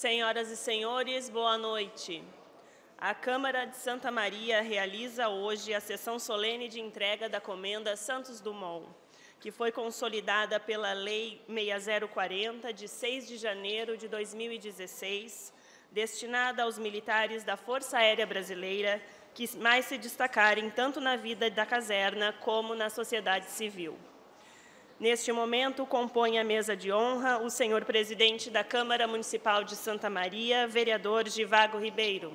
Senhoras e senhores, boa noite. A Câmara de Santa Maria realiza hoje a sessão solene de entrega da Comenda Santos Dumont, que foi consolidada pela Lei 6040, de 6 de janeiro de 2016, destinada aos militares da Força Aérea Brasileira que mais se destacarem tanto na vida da caserna como na sociedade civil. Neste momento, compõe a mesa de honra o senhor presidente da Câmara Municipal de Santa Maria, vereador Givago Ribeiro.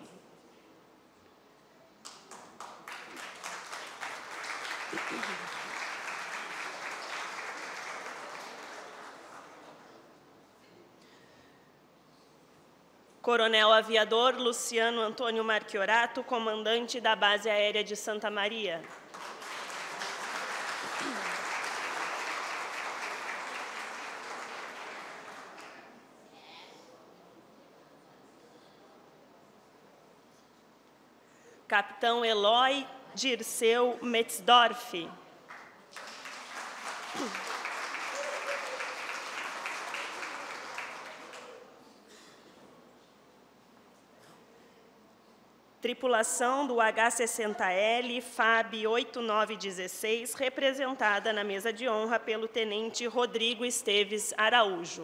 Coronel Aviador Luciano Antônio Marchiorato, comandante da Base Aérea de Santa Maria. Capitão Eloy Dirceu Metzdorf. Tripulação do H-60L FAB 8916, representada na mesa de honra pelo tenente Rodrigo Esteves Araújo.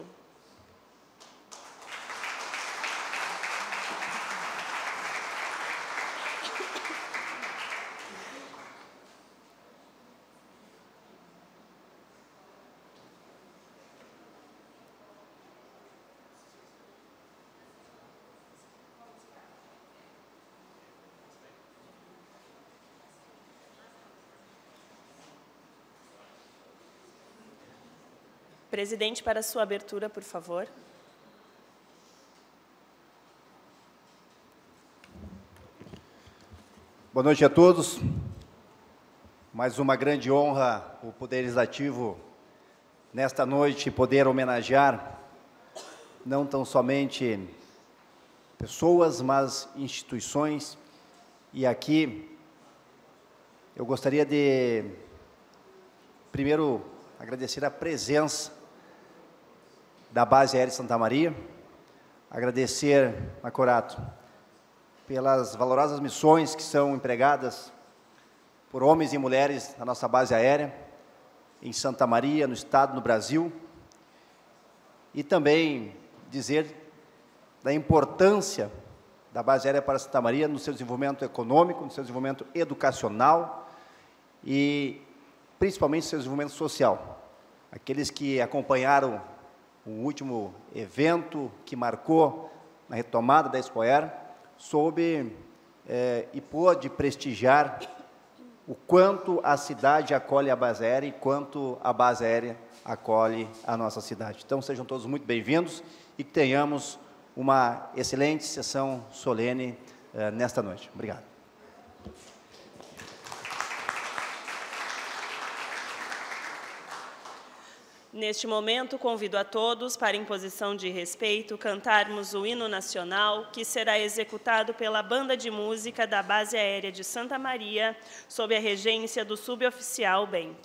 Presidente, para sua abertura, por favor. Boa noite a todos. Mais uma grande honra o Poder Legislativo, nesta noite, poder homenagear não tão somente pessoas, mas instituições. E aqui eu gostaria de, primeiro, agradecer a presença da Base Aérea de Santa Maria, agradecer, Marchiorato, pelas valorosas missões que são empregadas por homens e mulheres na nossa base aérea, em Santa Maria, no Estado, no Brasil, e também dizer da importância da base aérea para Santa Maria no seu desenvolvimento econômico, no seu desenvolvimento educacional e principalmente no seu desenvolvimento social. Aqueles que acompanharam o último evento que marcou na retomada da Expo Air, soube e pôde prestigiar o quanto a cidade acolhe a base aérea e quanto a base aérea acolhe a nossa cidade. Então, sejam todos muito bem-vindos e que tenhamos uma excelente sessão solene nesta noite. Obrigado. Neste momento, convido a todos, para imposição de respeito, cantarmos o hino nacional, que será executado pela Banda de Música da Base Aérea de Santa Maria, sob a regência do suboficial Benck.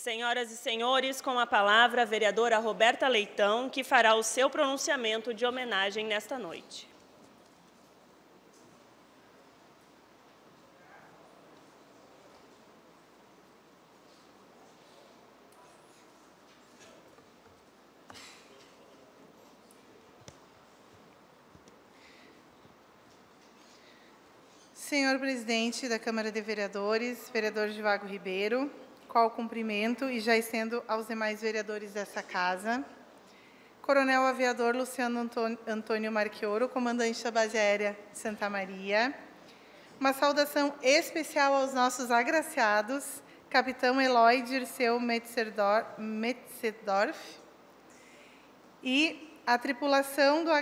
Senhoras e senhores, com a palavra a vereadora Roberta Leitão, que fará o seu pronunciamento de homenagem nesta noite. Senhor presidente da Câmara de Vereadores, vereador Givago Ribeiro, qual cumprimento e já estendo aos demais vereadores dessa casa. Coronel Aviador Luciano Antônio Marchioro, comandante da Base Aérea de Santa Maria. Uma saudação especial aos nossos agraciados, capitão Eloy Dirceu Metzedorf e a tripulação do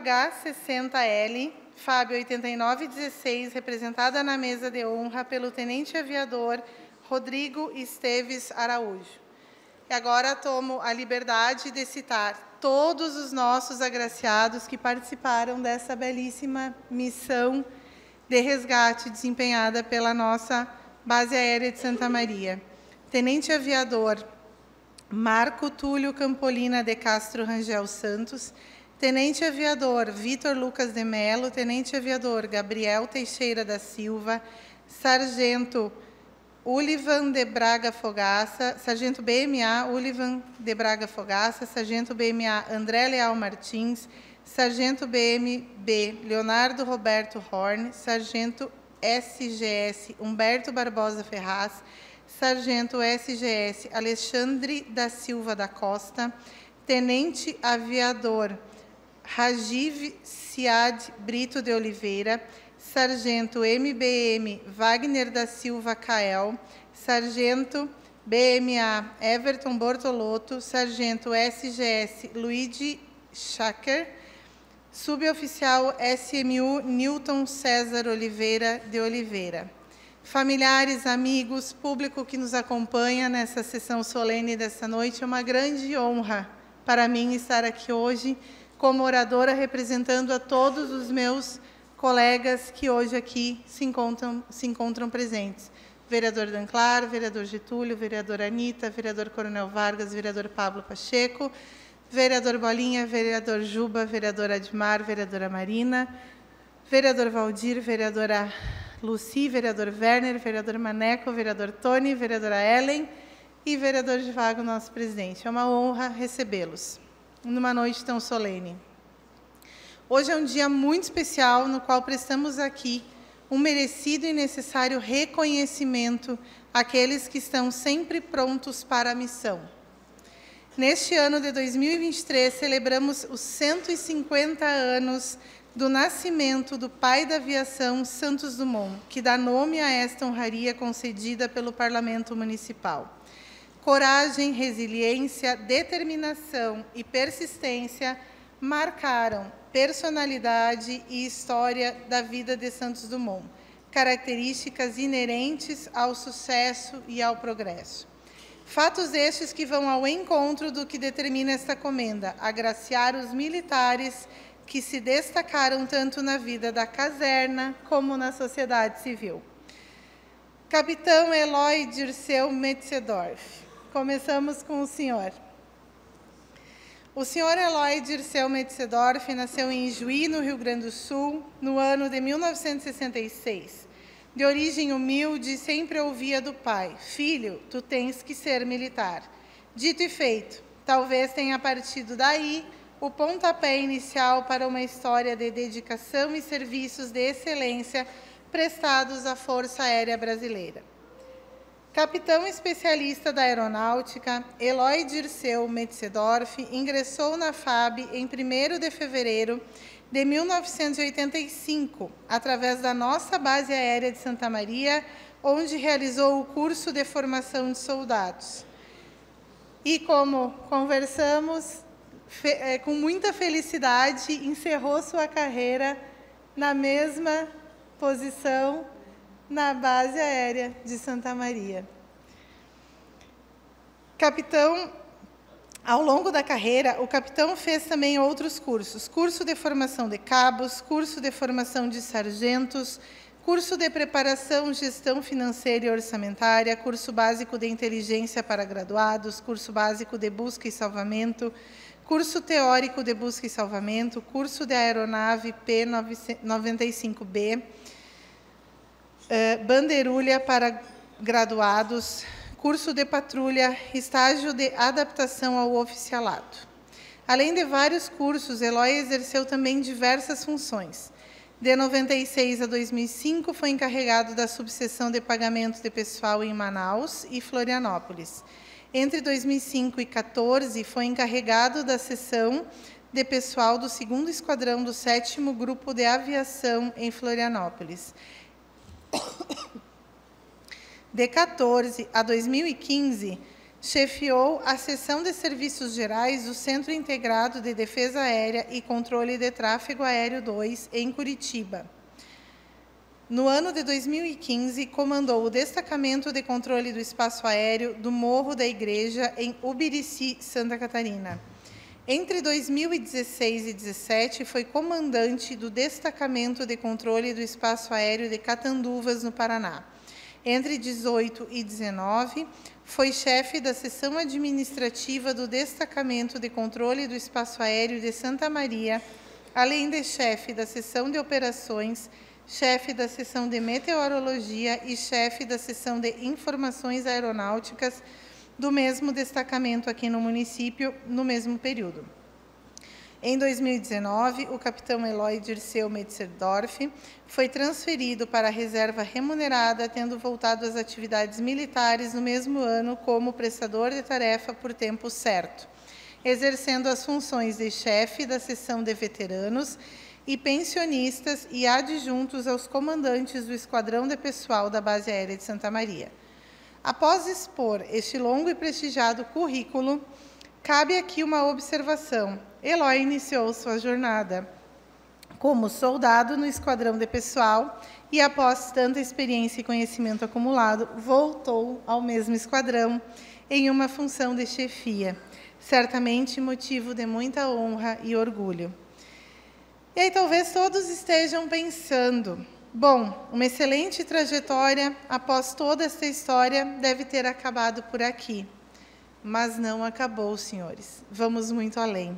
H-60L, Fábio 8916, representada na mesa de honra pelo tenente aviador Rodrigo Esteves Araújo. E agora tomo a liberdade de citar todos os nossos agraciados que participaram dessa belíssima missão de resgate desempenhada pela nossa Base Aérea de Santa Maria. Tenente aviador Marco Túlio Campolina de Castro Rangel Santos, Tenente aviador Vitor Lucas de Melo, Tenente aviador Gabriel Teixeira da Silva, Sargento Ulivan de Braga Fogaça, Sargento BMA Ulivan de Braga Fogaça, Sargento BMA André Leal Martins, Sargento BMB Leonardo Roberto Horn, Sargento SGS Humberto Barbosa Ferraz, Sargento SGS Alexandre da Silva da Costa, Tenente aviador Rajiv Siad Brito de Oliveira, Sargento MBM Wagner da Silva Cael, Sargento BMA Everton Bortolotto, Sargento SGS Luigi Schacker, Suboficial SMU Newton César Oliveira de Oliveira. Familiares, amigos, público que nos acompanha nessa sessão solene desta noite, é uma grande honra para mim estar aqui hoje como oradora representando a todos os meus colegas que hoje aqui se encontram presentes. Vereador Danclar, vereador Getúlio, vereadora Anita, vereador Coronel Vargas, vereador Pablo Pacheco, vereador Bolinha, vereador Juba, vereadora Admar, vereadora Marina, vereador Valdir, vereadora Luci, vereador Werner, vereador Maneco, vereador Tony, vereadora Ellen e vereador Givago, nosso presidente. É uma honra recebê-los numa noite tão solene. Hoje é um dia muito especial, no qual prestamos aqui um merecido e necessário reconhecimento àqueles que estão sempre prontos para a missão. Neste ano de 2023, celebramos os 150 anos do nascimento do pai da aviação, Santos Dumont, que dá nome a esta honraria concedida pelo Parlamento Municipal. Coragem, resiliência, determinação e persistência marcaram personalidade e história da vida de Santos Dumont, características inerentes ao sucesso e ao progresso. Fatos estes que vão ao encontro do que determina esta comenda, agraciar os militares que se destacaram tanto na vida da caserna como na sociedade civil. Capitão Eloy Dirceu Metzedorf. Começamos com o senhor. O senhor Eloy Dirceu Metzedorf nasceu em Ijuí, no Rio Grande do Sul, no ano de 1966. De origem humilde, sempre ouvia do pai: filho, tu tens que ser militar. Dito e feito, talvez tenha partido daí o pontapé inicial para uma história de dedicação e serviços de excelência prestados à Força Aérea Brasileira. Capitão especialista da Aeronáutica, Eloy Dirceu Metzedorf ingressou na FAB em 1º de fevereiro de 1985, através da nossa Base Aérea de Santa Maria, onde realizou o curso de formação de soldados. E, como conversamos, com muita felicidade, encerrou sua carreira na mesma posição na Base Aérea de Santa Maria. Capitão, ao longo da carreira, o capitão fez também outros cursos: curso de formação de cabos, curso de formação de sargentos, Curso de Preparação, Gestão Financeira e Orçamentária, Curso Básico de Inteligência para Graduados, Curso Básico de Busca e Salvamento, Curso Teórico de Busca e Salvamento, Curso de Aeronave P95B, Bandeirulha para Graduados, Curso de Patrulha, Estágio de Adaptação ao Oficialado. Além de vários cursos, Eloy exerceu também diversas funções. De 96 a 2005, foi encarregado da subseção de pagamento de pessoal em Manaus e Florianópolis. Entre 2005 e 2014, foi encarregado da seção de pessoal do 2º Esquadrão do 7º Grupo de Aviação em Florianópolis. De 2014 a 2015, chefiou a seção de serviços gerais do Centro Integrado de Defesa Aérea e Controle de Tráfego Aéreo 2, em Curitiba. No ano de 2015, comandou o Destacamento de Controle do Espaço Aéreo do Morro da Igreja, em Ubirici, Santa Catarina. Entre 2016 e 2017, foi comandante do Destacamento de Controle do Espaço Aéreo de Catanduvas, no Paraná. Entre 2018 e 2019, foi chefe da seção administrativa do Destacamento de Controle do Espaço Aéreo de Santa Maria, além de chefe da seção de operações, chefe da seção de meteorologia e chefe da seção de informações aeronáuticas do mesmo destacamento aqui no município, no mesmo período. Em 2019, o capitão Eloy Dirceu Metzerdorf foi transferido para a reserva remunerada, tendo voltado às atividades militares no mesmo ano como prestador de tarefa por tempo certo, exercendo as funções de chefe da seção de veteranos e pensionistas e adjuntos aos comandantes do Esquadrão de Pessoal da Base Aérea de Santa Maria. Após expor este longo e prestigiado currículo, cabe aqui uma observação. Eloy iniciou sua jornada como soldado no Esquadrão de Pessoal e, após tanta experiência e conhecimento acumulado, voltou ao mesmo esquadrão em uma função de chefia, certamente motivo de muita honra e orgulho. E aí talvez todos estejam pensando, bom, uma excelente trajetória após toda esta história deve ter acabado por aqui. Mas não acabou, senhores. Vamos muito além.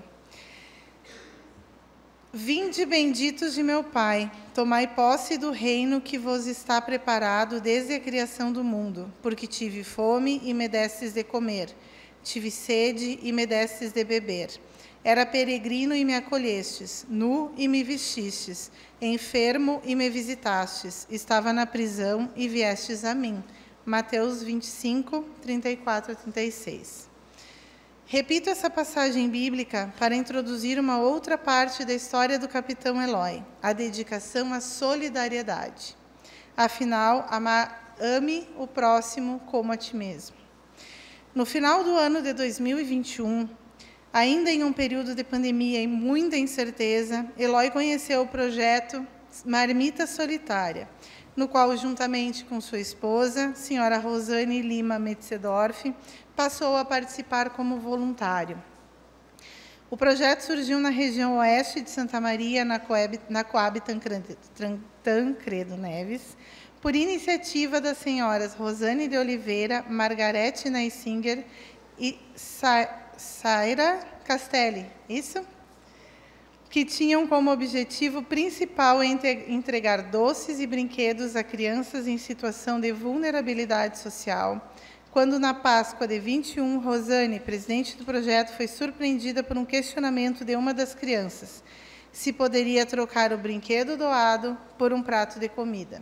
Vinde, benditos de meu Pai, tomai posse do reino que vos está preparado desde a criação do mundo, porque tive fome e me destes de comer, tive sede e me destes de beber. Era peregrino e me acolhestes, nu e me vestistes, enfermo e me visitastes, estava na prisão e viestes a mim. Mateus 25, 34 a 36. Repito essa passagem bíblica para introduzir uma outra parte da história do capitão Eloy, a dedicação à solidariedade. Afinal, ame o próximo como a ti mesmo. No final do ano de 2021, ainda em um período de pandemia e muita incerteza, Eloy conheceu o projeto Marmita Solitária, no qual, juntamente com sua esposa, senhora Rosane Lima Metzerdorf, passou a participar como voluntário. O projeto surgiu na região oeste de Santa Maria, na Coab Tancredo Neves, por iniciativa das senhoras Rosane de Oliveira, Margarete Neisinger e Saira Castelli, isso? Que tinham como objetivo principal entregar doces e brinquedos a crianças em situação de vulnerabilidade social, quando, na Páscoa de 21, Rosane, presidente do projeto, foi surpreendida por um questionamento de uma das crianças, se poderia trocar o brinquedo doado por um prato de comida.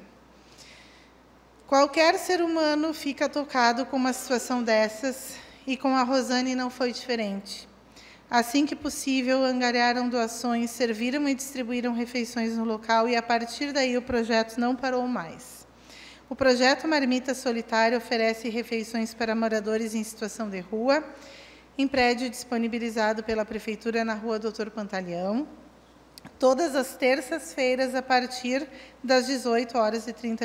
Qualquer ser humano fica tocado com uma situação dessas, e com a Rosane não foi diferente. Assim que possível, angariaram doações, serviram e distribuíram refeições no local, e a partir daí o projeto não parou mais. O projeto Marmita Solitária oferece refeições para moradores em situação de rua, em prédio disponibilizado pela Prefeitura na Rua Doutor Pantaleão, todas as terças-feiras a partir das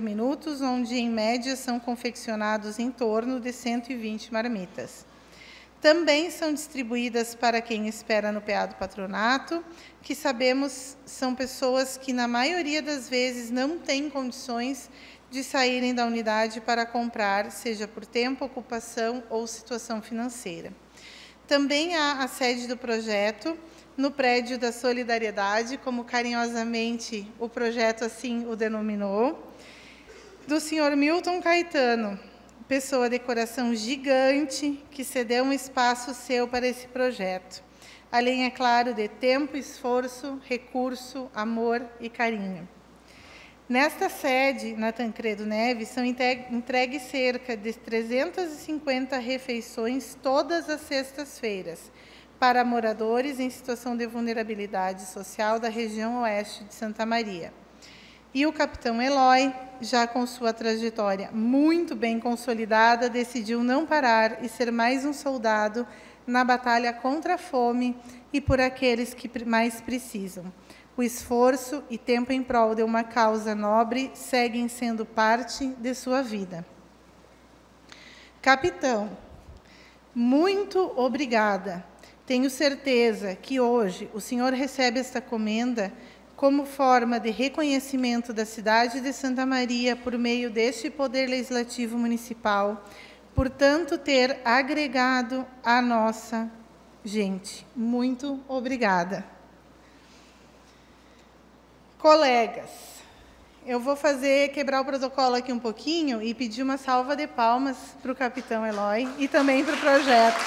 18h30, onde, em média, são confeccionados em torno de 120 marmitas. Também são distribuídas para quem espera no PA do patronato, que sabemos são pessoas que, na maioria das vezes, não têm condições de saírem da unidade para comprar, seja por tempo, ocupação ou situação financeira. Também há a sede do projeto no prédio da Solidariedade, como carinhosamente o projeto assim o denominou, do senhor Milton Caetano, pessoa de coração gigante, que cedeu um espaço seu para esse projeto. Além, é claro, de tempo, esforço, recurso, amor e carinho. Nesta sede, na Tancredo Neves, são entregues cerca de 350 refeições todas as sextas-feiras para moradores em situação de vulnerabilidade social da região oeste de Santa Maria. E o capitão Eloy, já com sua trajetória muito bem consolidada, decidiu não parar e ser mais um soldado na batalha contra a fome e por aqueles que mais precisam. O esforço e tempo em prol de uma causa nobre seguem sendo parte de sua vida. Capitão, muito obrigada. Tenho certeza que hoje o senhor recebe esta comenda como forma de reconhecimento da cidade de Santa Maria por meio deste Poder Legislativo Municipal, por tanto ter agregado a nossa gente. Muito obrigada. Colegas, eu vou quebrar o protocolo aqui um pouquinho e pedir uma salva de palmas para o capitão Eloy e também para o projeto.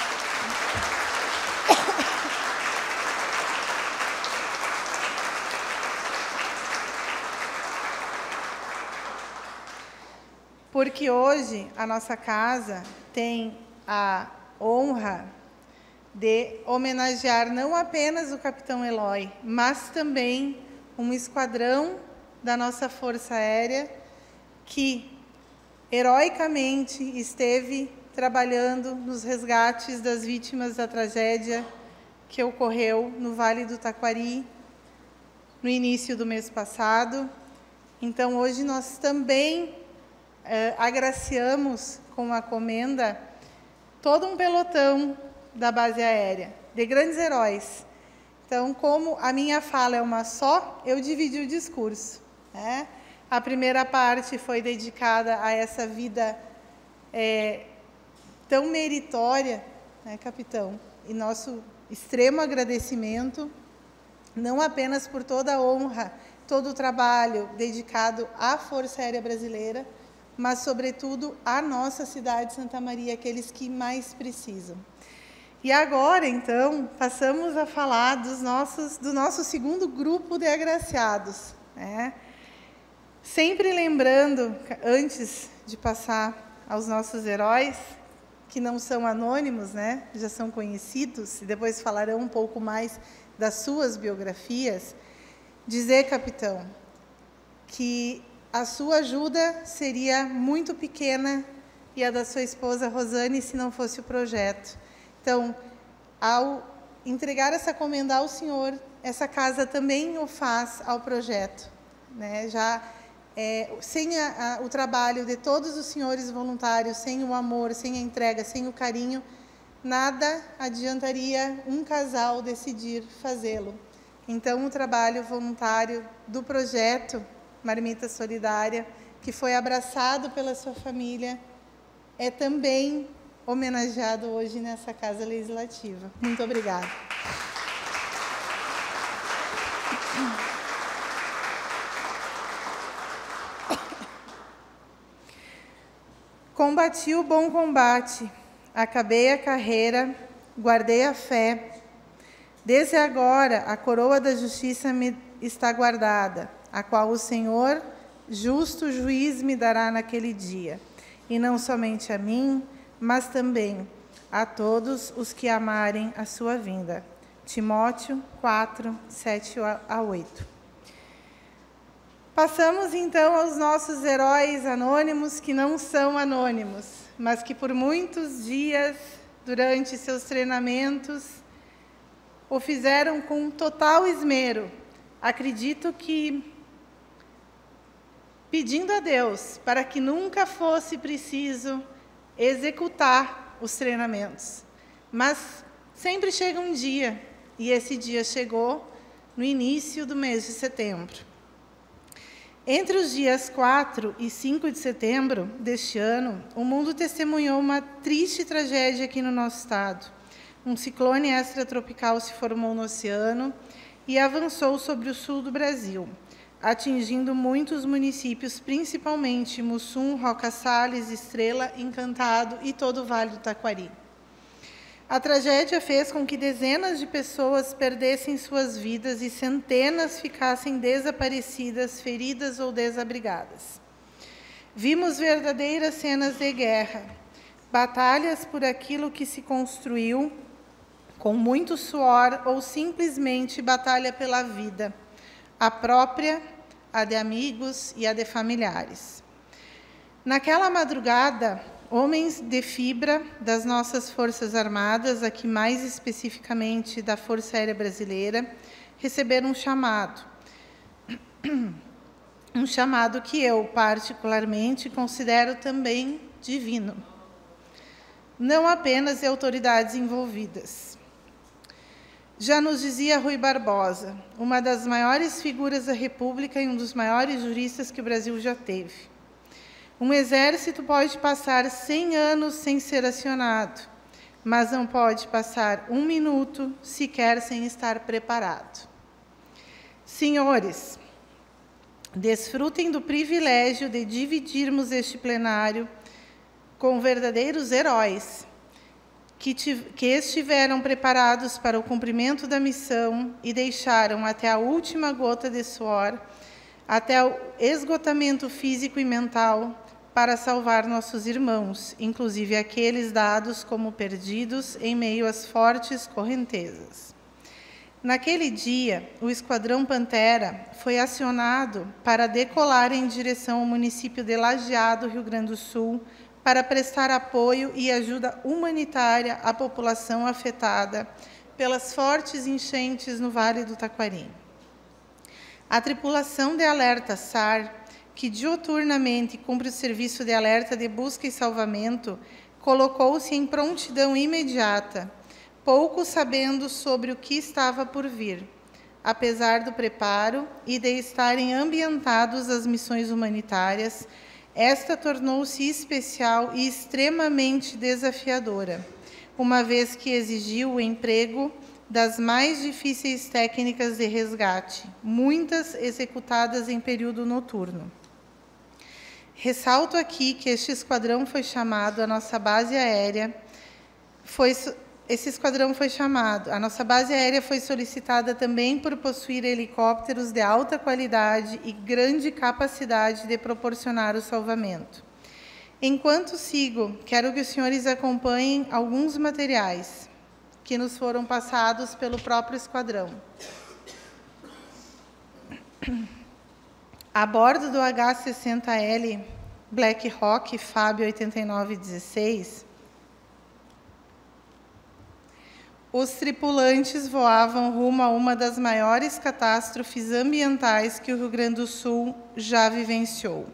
Porque hoje a nossa casa tem a honra de homenagear não apenas o capitão Eloy, mas também um esquadrão da nossa Força Aérea que heroicamente esteve trabalhando nos resgates das vítimas da tragédia que ocorreu no Vale do Taquari no início do mês passado. Então, hoje nós também agraciamos com a comenda todo um pelotão da base aérea, de grandes heróis. Então, como a minha fala é uma só, eu dividi o discurso, né? A primeira parte foi dedicada a essa vida tão meritória, né, capitão? E nosso extremo agradecimento, não apenas por toda a honra, todo o trabalho dedicado à Força Aérea Brasileira, mas, sobretudo, à nossa cidade de Santa Maria, aqueles que mais precisam. E agora, então, passamos a falar do nosso segundo grupo de agraciados, né? Sempre lembrando, antes de passar aos nossos heróis, que não são anônimos, né? Já são conhecidos, e depois falarão um pouco mais das suas biografias, dizer, capitão, que a sua ajuda seria muito pequena e a da sua esposa Rosane, se não fosse o projeto. Então, ao entregar essa comenda ao senhor, essa casa também o faz ao projeto, né? Já sem o trabalho de todos os senhores voluntários, sem o amor, sem a entrega, sem o carinho, nada adiantaria um casal decidir fazê-lo. Então, o trabalho voluntário do projeto Marmita Solidária, que foi abraçado pela sua família, é também homenageado hoje nessa Casa Legislativa. Muito obrigada. Combati o bom combate, acabei a carreira, guardei a fé. Desde agora, a coroa da justiça me está guardada, a qual o Senhor, justo juiz, me dará naquele dia. E não somente a mim, mas também a todos os que amarem a sua vinda. Timóteo 4, 7 a 8. Passamos, então, aos nossos heróis anônimos, que não são anônimos, mas que por muitos dias, durante seus treinamentos, o fizeram com total esmero. Acredito que pedindo a Deus para que nunca fosse preciso executar os treinamentos, Mas sempre chega um dia, e esse dia chegou no início do mês de setembro. Entre os dias 4 e 5 de setembro deste ano, o mundo testemunhou uma triste tragédia aqui no nosso estado. Um ciclone extratropical se formou no oceano e avançou sobre o sul do Brasil, atingindo muitos municípios, principalmente Mussum, Roca Salles, Estrela, Encantado e todo o Vale do Taquari. A tragédia fez com que dezenas de pessoas perdessem suas vidas e centenas ficassem desaparecidas, feridas ou desabrigadas. Vimos verdadeiras cenas de guerra, batalhas por aquilo que se construiu com muito suor ou simplesmente batalha pela vida, a própria, a de amigos e a de familiares. Naquela madrugada, homens de fibra das nossas Forças Armadas, aqui mais especificamente da Força Aérea Brasileira, receberam um chamado. Um chamado que eu, particularmente, considero também divino. Não apenas de autoridades envolvidas. Já nos dizia Rui Barbosa, uma das maiores figuras da República e um dos maiores juristas que o Brasil já teve. Um exército pode passar 100 anos sem ser acionado, mas não pode passar 1 minuto sequer sem estar preparado. Senhores, desfrutem do privilégio de dividirmos este plenário com verdadeiros heróis, que estiveram preparados para o cumprimento da missão e deixaram até a última gota de suor, até o esgotamento físico e mental, para salvar nossos irmãos, inclusive aqueles dados como perdidos em meio às fortes correntezas. Naquele dia, o Esquadrão Pantera foi acionado para decolar em direção ao município de Lajeado, Rio Grande do Sul, para prestar apoio e ajuda humanitária à população afetada pelas fortes enchentes no Vale do Taquari. A tripulação de alerta SAR, que diuturnamente cumpre o serviço de alerta de busca e salvamento, colocou-se em prontidão imediata, pouco sabendo sobre o que estava por vir. Apesar do preparo e de estarem ambientados às missões humanitárias, esta tornou-se especial e extremamente desafiadora, uma vez que exigiu o emprego das mais difíceis técnicas de resgate, muitas executadas em período noturno. Ressalto aqui que este esquadrão foi chamado, a nossa base aérea foi solicitada também por possuir helicópteros de alta qualidade e grande capacidade de proporcionar o salvamento. Enquanto sigo, quero que os senhores acompanhem alguns materiais que nos foram passados pelo próprio esquadrão. A bordo do H-60L Black Hawk Fábio 8916, os tripulantes voavam rumo a uma das maiores catástrofes ambientais que o Rio Grande do Sul já vivenciou.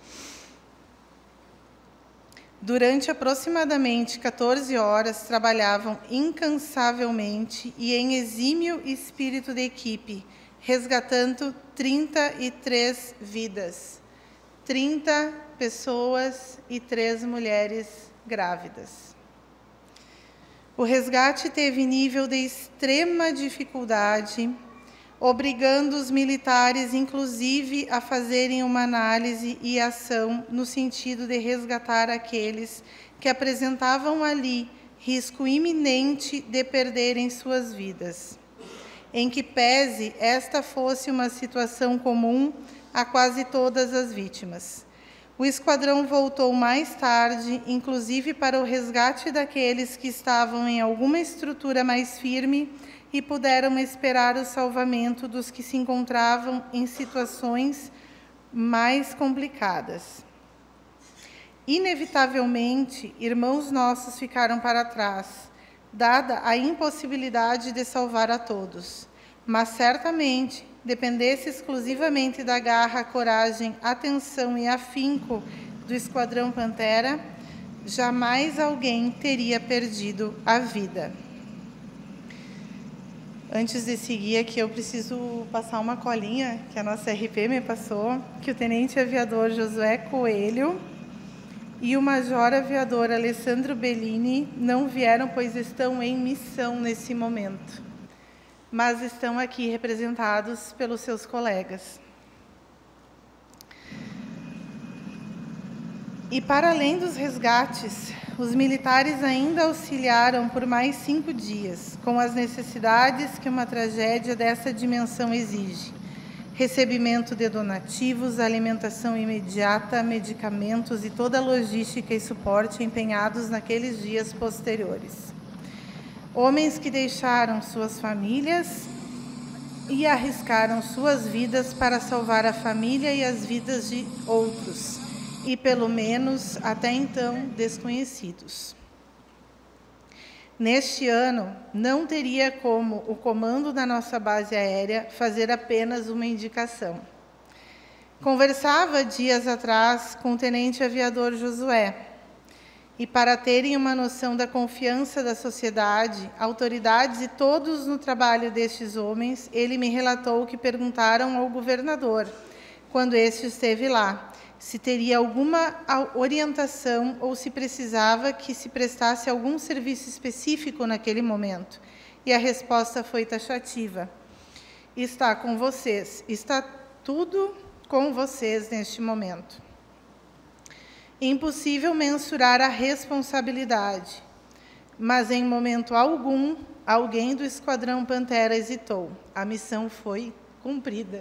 Durante aproximadamente 14 horas, trabalhavam incansavelmente e em exímio espírito de equipe, resgatando 33 vidas, 30 pessoas e 3 mulheres grávidas. O resgate teve nível de extrema dificuldade, obrigando os militares, inclusive, a fazerem uma análise e ação no sentido de resgatar aqueles que apresentavam ali risco iminente de perderem suas vidas. Em que pese esta fosse uma situação comum a quase todas as vítimas. O esquadrão voltou mais tarde, inclusive para o resgate daqueles que estavam em alguma estrutura mais firme e puderam esperar o salvamento dos que se encontravam em situações mais complicadas. Inevitavelmente, irmãos nossos ficaram para trás, dada a impossibilidade de salvar a todos, mas certamente, dependesse exclusivamente da garra, coragem, atenção e afinco do Esquadrão Pantera, jamais alguém teria perdido a vida. Antes de seguir aqui, eu preciso passar uma colinha que a nossa RP me passou, que o Tenente Aviador Josué Coelho e o Major Aviador Alessandro Bellini não vieram, pois estão em missão nesse momento, mas estão aqui representados pelos seus colegas. E para além dos resgates, os militares ainda auxiliaram por mais 5 dias, com as necessidades que uma tragédia dessa dimensão exige: recebimento de donativos, alimentação imediata, medicamentos e toda a logística e suporte empenhados naqueles dias posteriores. Homens que deixaram suas famílias e arriscaram suas vidas para salvar a família e as vidas de outros, e pelo menos até então desconhecidos. Neste ano, não teria como o comando da nossa base aérea fazer apenas uma indicação. Conversava dias atrás com o Tenente Aviador Josué, e para terem uma noção da confiança da sociedade, autoridades e todos no trabalho destes homens, ele me relatou que perguntaram ao governador, quando este esteve lá, se teria alguma orientação ou se precisava que se prestasse algum serviço específico naquele momento. E a resposta foi taxativa: está com vocês, está tudo com vocês neste momento. Impossível mensurar a responsabilidade, mas em momento algum, alguém do Esquadrão Pantera hesitou. A missão foi cumprida.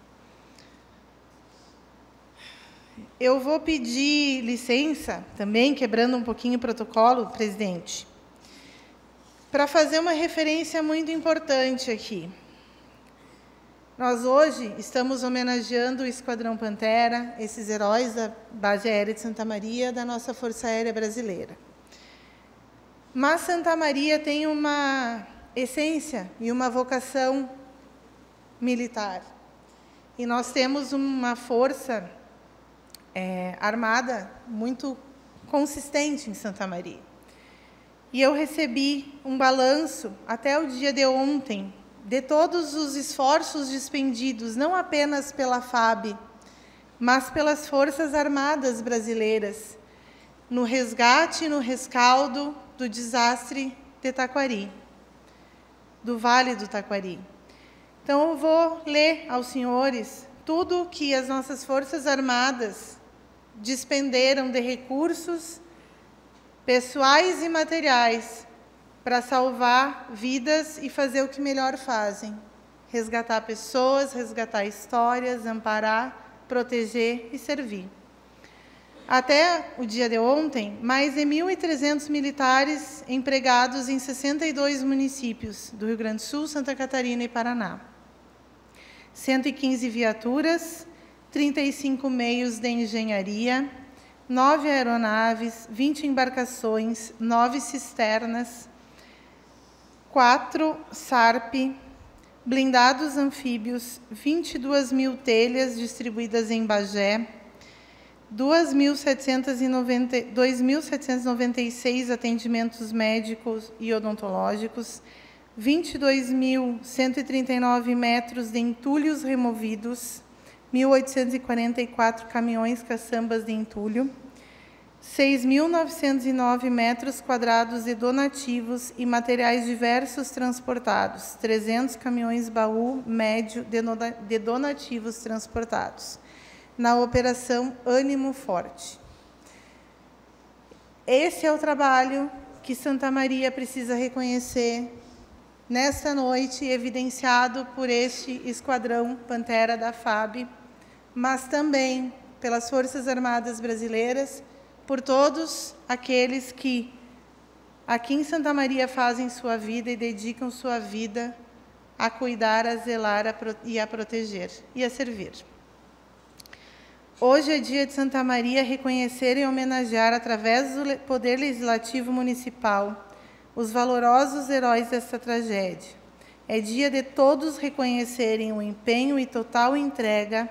Eu vou pedir licença, também quebrando um pouquinho o protocolo, presidente, para fazer uma referência muito importante aqui. Nós hoje estamos homenageando o Esquadrão Pantera, esses heróis da Base Aérea de Santa Maria, da nossa Força Aérea Brasileira. Mas Santa Maria tem uma essência e uma vocação militar. E nós temos uma força armada muito consistente em Santa Maria. E eu recebi um balanço, até o dia de ontem, de todos os esforços despendidos, não apenas pela FAB, mas pelas Forças Armadas brasileiras, no resgate e no rescaldo do desastre de Taquari, do Vale do Taquari. Então, eu vou ler aos senhores tudo que as nossas Forças Armadas despenderam de recursos pessoais e materiais para salvar vidas e fazer o que melhor fazem: resgatar pessoas, resgatar histórias, amparar, proteger e servir. Até o dia de ontem, mais de 1.300 militares empregados em 62 municípios do Rio Grande do Sul, Santa Catarina e Paraná. 115 viaturas, 35 meios de engenharia, 9 aeronaves, 20 embarcações, 9 cisternas, 4 SARP, blindados anfíbios, 22.000 telhas distribuídas em Bagé, 2.796 atendimentos médicos e odontológicos, 22.139 metros de entulhos removidos, 1.844 caminhões caçambas de entulho, 6.909 metros quadrados de donativos e materiais diversos transportados, 300 caminhões baú médio de donativos transportados, na Operação Ânimo Forte. Esse é o trabalho que Santa Maria precisa reconhecer nesta noite, evidenciado por este Esquadrão Pantera da FAB, mas também pelas Forças Armadas Brasileiras, por todos aqueles que aqui em Santa Maria fazem sua vida e dedicam sua vida a cuidar, a zelar e a proteger e a servir. Hoje é dia de Santa Maria reconhecer e homenagear, através do Poder Legislativo Municipal, os valorosos heróis desta tragédia. É dia de todos reconhecerem o empenho e total entrega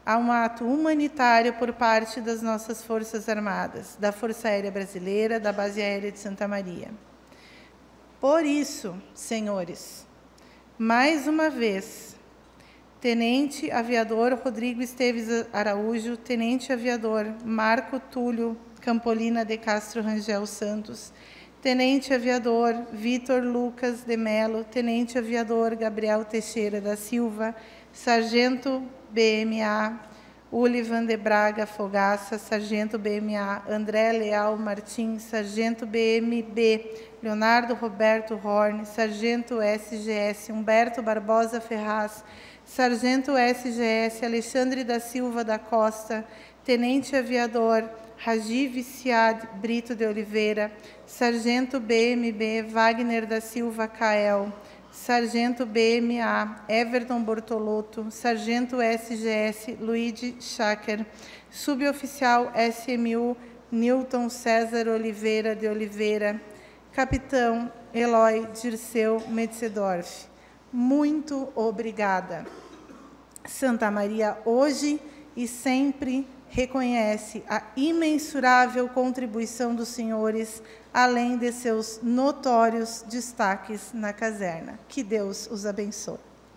a um ato humanitário por parte das nossas Forças Armadas, da Força Aérea Brasileira, da Base Aérea de Santa Maria. Por isso, senhores, mais uma vez, Tenente Aviador Rodrigo Esteves Araújo, Tenente Aviador Marco Túlio Campolina de Castro Rangel Santos, Tenente Aviador Vitor Lucas de Melo, Tenente Aviador Gabriel Teixeira da Silva, Sargento BMA Ulivan de Braga Fogaça, Sargento BMA André Leal Martins, Sargento BMB Leonardo Roberto Horn, Sargento SGS Humberto Barbosa Ferraz, Sargento SGS Alexandre da Silva da Costa, Tenente Aviador Rajiv Siad Brito de Oliveira, Sargento BMB Wagner da Silva Cael, Sargento BMA Everton Bortolotto, Sargento SGS Luigi Schacker, Suboficial SMU Newton César Oliveira de Oliveira, Capitão Eloy Dirceu Metzedorf. Muito obrigada. Santa Maria hoje e sempre reconhece a imensurável contribuição dos senhores, além de seus notórios destaques na caserna. Que Deus os abençoe.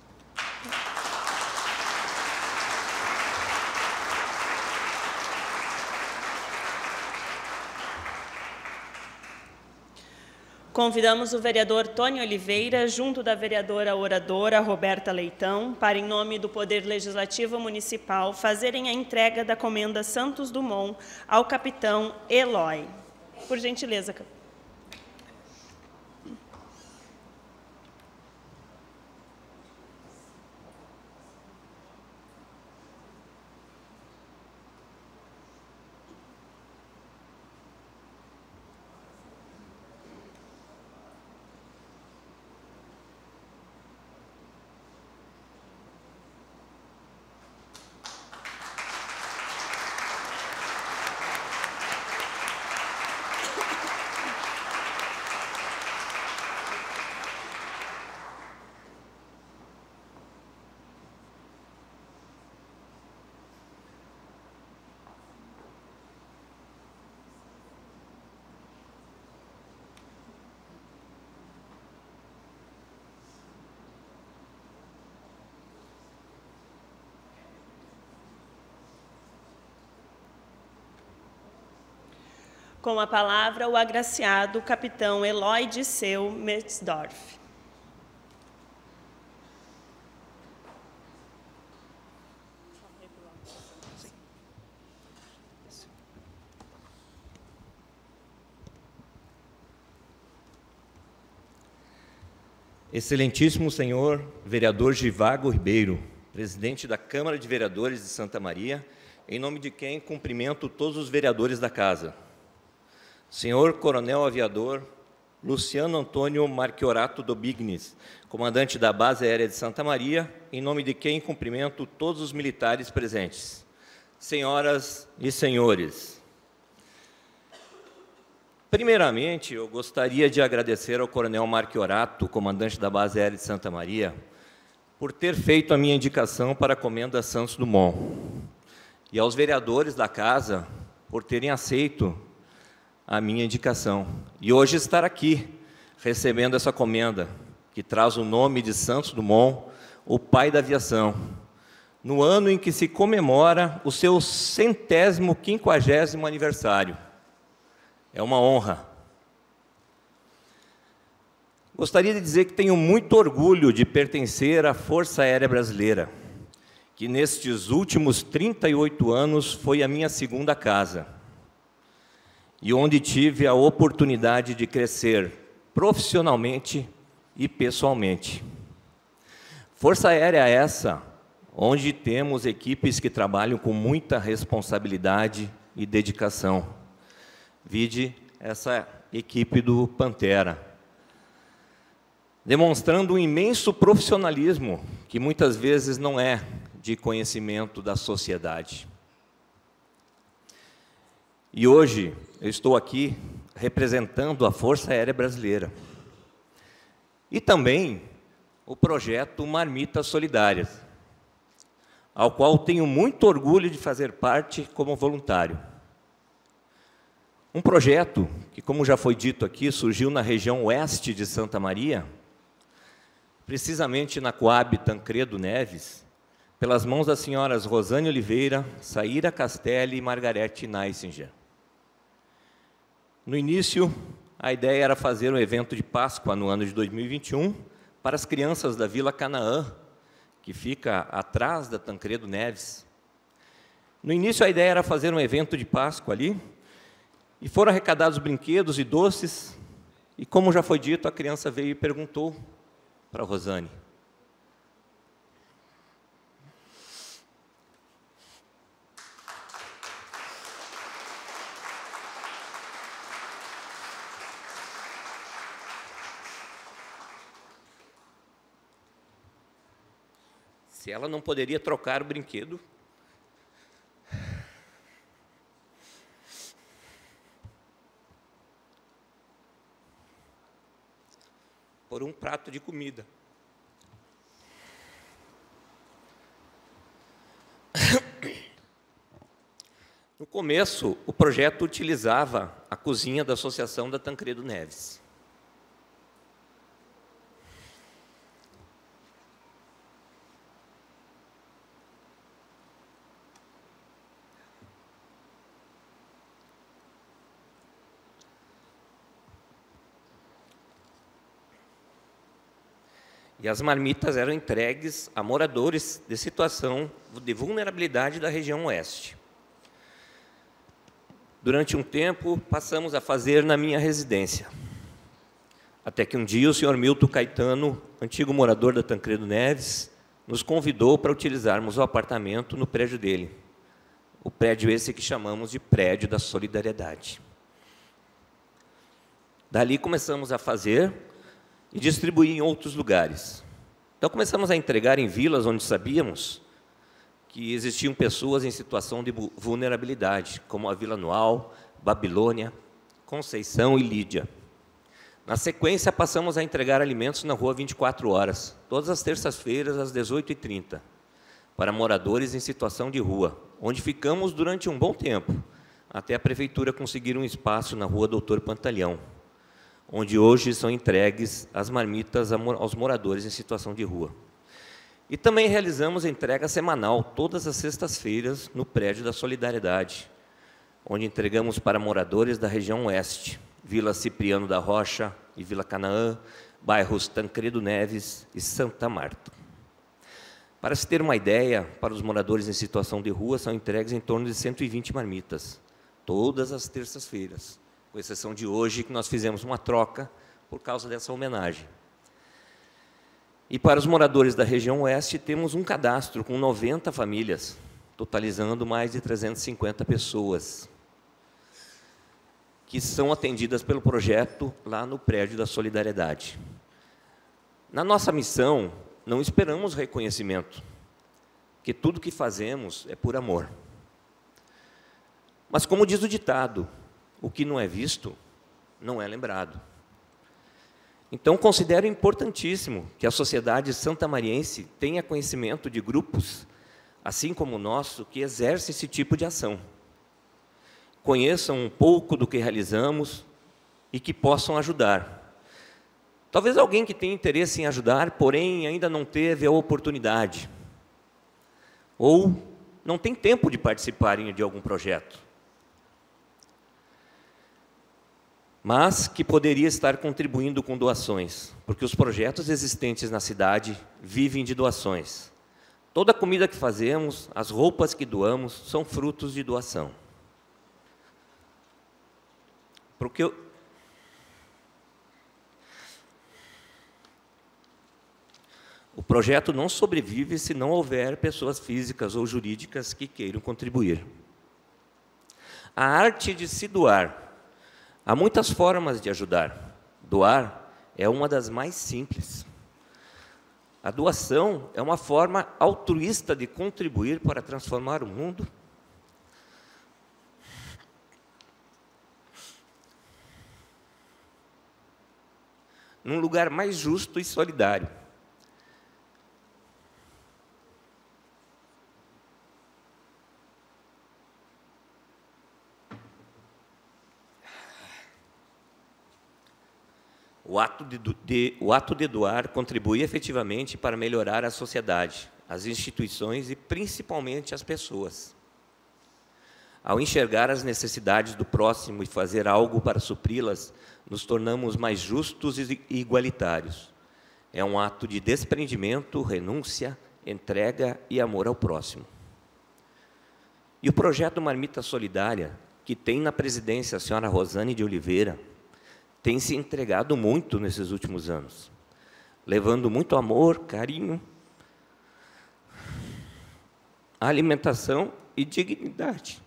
Convidamos o vereador Tony Oliveira, junto da vereadora oradora Roberta Leitão, para, em nome do Poder Legislativo Municipal, fazerem a entrega da Comenda Santos Dumont ao capitão Eloy. Por gentileza, capitão. Com a palavra, o agraciado capitão Eloy Dirceu Metzdorf. Excelentíssimo senhor vereador Givago Ribeiro, presidente da Câmara de Vereadores de Santa Maria, em nome de quem cumprimento todos os vereadores da casa. Senhor Coronel Aviador Luciano Antônio Marchiorato Dobignis, comandante da Base Aérea de Santa Maria, em nome de quem cumprimento todos os militares presentes. Senhoras e senhores, primeiramente, eu gostaria de agradecer ao Coronel Marchiorato, comandante da Base Aérea de Santa Maria, por ter feito a minha indicação para a Comenda Santos Dumont, e aos vereadores da casa por terem aceito a minha indicação, e hoje estar aqui, recebendo essa comenda, que traz o nome de Santos Dumont, o pai da aviação, no ano em que se comemora o seu 150º aniversário. É uma honra. Gostaria de dizer que tenho muito orgulho de pertencer à Força Aérea Brasileira, que nestes últimos 38 anos foi a minha segunda casa, e onde tive a oportunidade de crescer profissionalmente e pessoalmente. Força Aérea essa, onde temos equipes que trabalham com muita responsabilidade e dedicação. Vide essa equipe do Pantera, demonstrando um imenso profissionalismo que muitas vezes não é de conhecimento da sociedade. E hoje eu estou aqui representando a Força Aérea Brasileira e também o projeto Marmitas Solidárias, ao qual tenho muito orgulho de fazer parte como voluntário. Um projeto que, como já foi dito aqui, surgiu na região oeste de Santa Maria, precisamente na Coab Tancredo Neves, pelas mãos das senhoras Rosane Oliveira, Saíra Castelli e Margarete Neisinger. No início, a ideia era fazer um evento de Páscoa no ano de 2021 para as crianças da Vila Canaã, que fica atrás da Tancredo Neves. No início, a ideia era fazer um evento de Páscoa ali, e foram arrecadados brinquedos e doces, e como já foi dito, a criança veio e perguntou para a Rosane: se ela não poderia trocar o brinquedo por um prato de comida. No começo, o projeto utilizava a cozinha da Associação da Tancredo Neves. E as marmitas eram entregues a moradores de situação de vulnerabilidade da região oeste. Durante um tempo, passamos a fazer na minha residência. Até que um dia o senhor Milton Caetano, antigo morador da Tancredo Neves, nos convidou para utilizarmos o apartamento no prédio dele. O prédio esse que chamamos de Prédio da Solidariedade. Dali começamos a fazer e distribuir em outros lugares. Então, começamos a entregar em vilas onde sabíamos que existiam pessoas em situação de vulnerabilidade, como a Vila Anual, Babilônia, Conceição e Lídia. Na sequência, passamos a entregar alimentos na rua 24 horas, todas as terças-feiras, às 18h30, para moradores em situação de rua, onde ficamos durante um bom tempo, até a prefeitura conseguir um espaço na rua Doutor Pantaleão, onde hoje são entregues as marmitas aos moradores em situação de rua. E também realizamos a entrega semanal, todas as sextas-feiras, no Prédio da Solidariedade, onde entregamos para moradores da região oeste, Vila Cipriano da Rocha e Vila Canaã, bairros Tancredo Neves e Santa Marta. Para se ter uma ideia, para os moradores em situação de rua, são entregues em torno de 120 marmitas, todas as terças-feiras, com exceção de hoje, que nós fizemos uma troca por causa dessa homenagem. E para os moradores da região oeste, temos um cadastro com 90 famílias, totalizando mais de 350 pessoas, que são atendidas pelo projeto lá no Prédio da Solidariedade. Na nossa missão, não esperamos reconhecimento, porque tudo que fazemos é por amor. Mas, como diz o ditado, o que não é visto, não é lembrado. Então, considero importantíssimo que a sociedade santamariense tenha conhecimento de grupos, assim como o nosso, que exercem esse tipo de ação. Conheçam um pouco do que realizamos e que possam ajudar. Talvez alguém que tenha interesse em ajudar, porém ainda não teve a oportunidade, ou não tem tempo de participar de algum projeto, mas que poderia estar contribuindo com doações, porque os projetos existentes na cidade vivem de doações. Toda a comida que fazemos, as roupas que doamos, são frutos de doação. Porque o projeto não sobrevive se não houver pessoas físicas ou jurídicas que queiram contribuir. A arte de se doar. Há muitas formas de ajudar. Doar é uma das mais simples. A doação é uma forma altruísta de contribuir para transformar o mundo. Num lugar mais justo e solidário. O ato de doar contribui efetivamente para melhorar a sociedade, as instituições e, principalmente, as pessoas. Ao enxergar as necessidades do próximo e fazer algo para supri-las, nos tornamos mais justos e igualitários. É um ato de desprendimento, renúncia, entrega e amor ao próximo. E o projeto Marmita Solidária, que tem na presidência a senhora Rosane de Oliveira, tem se entregado muito nesses últimos anos, levando muito amor, carinho, alimentação e dignidade.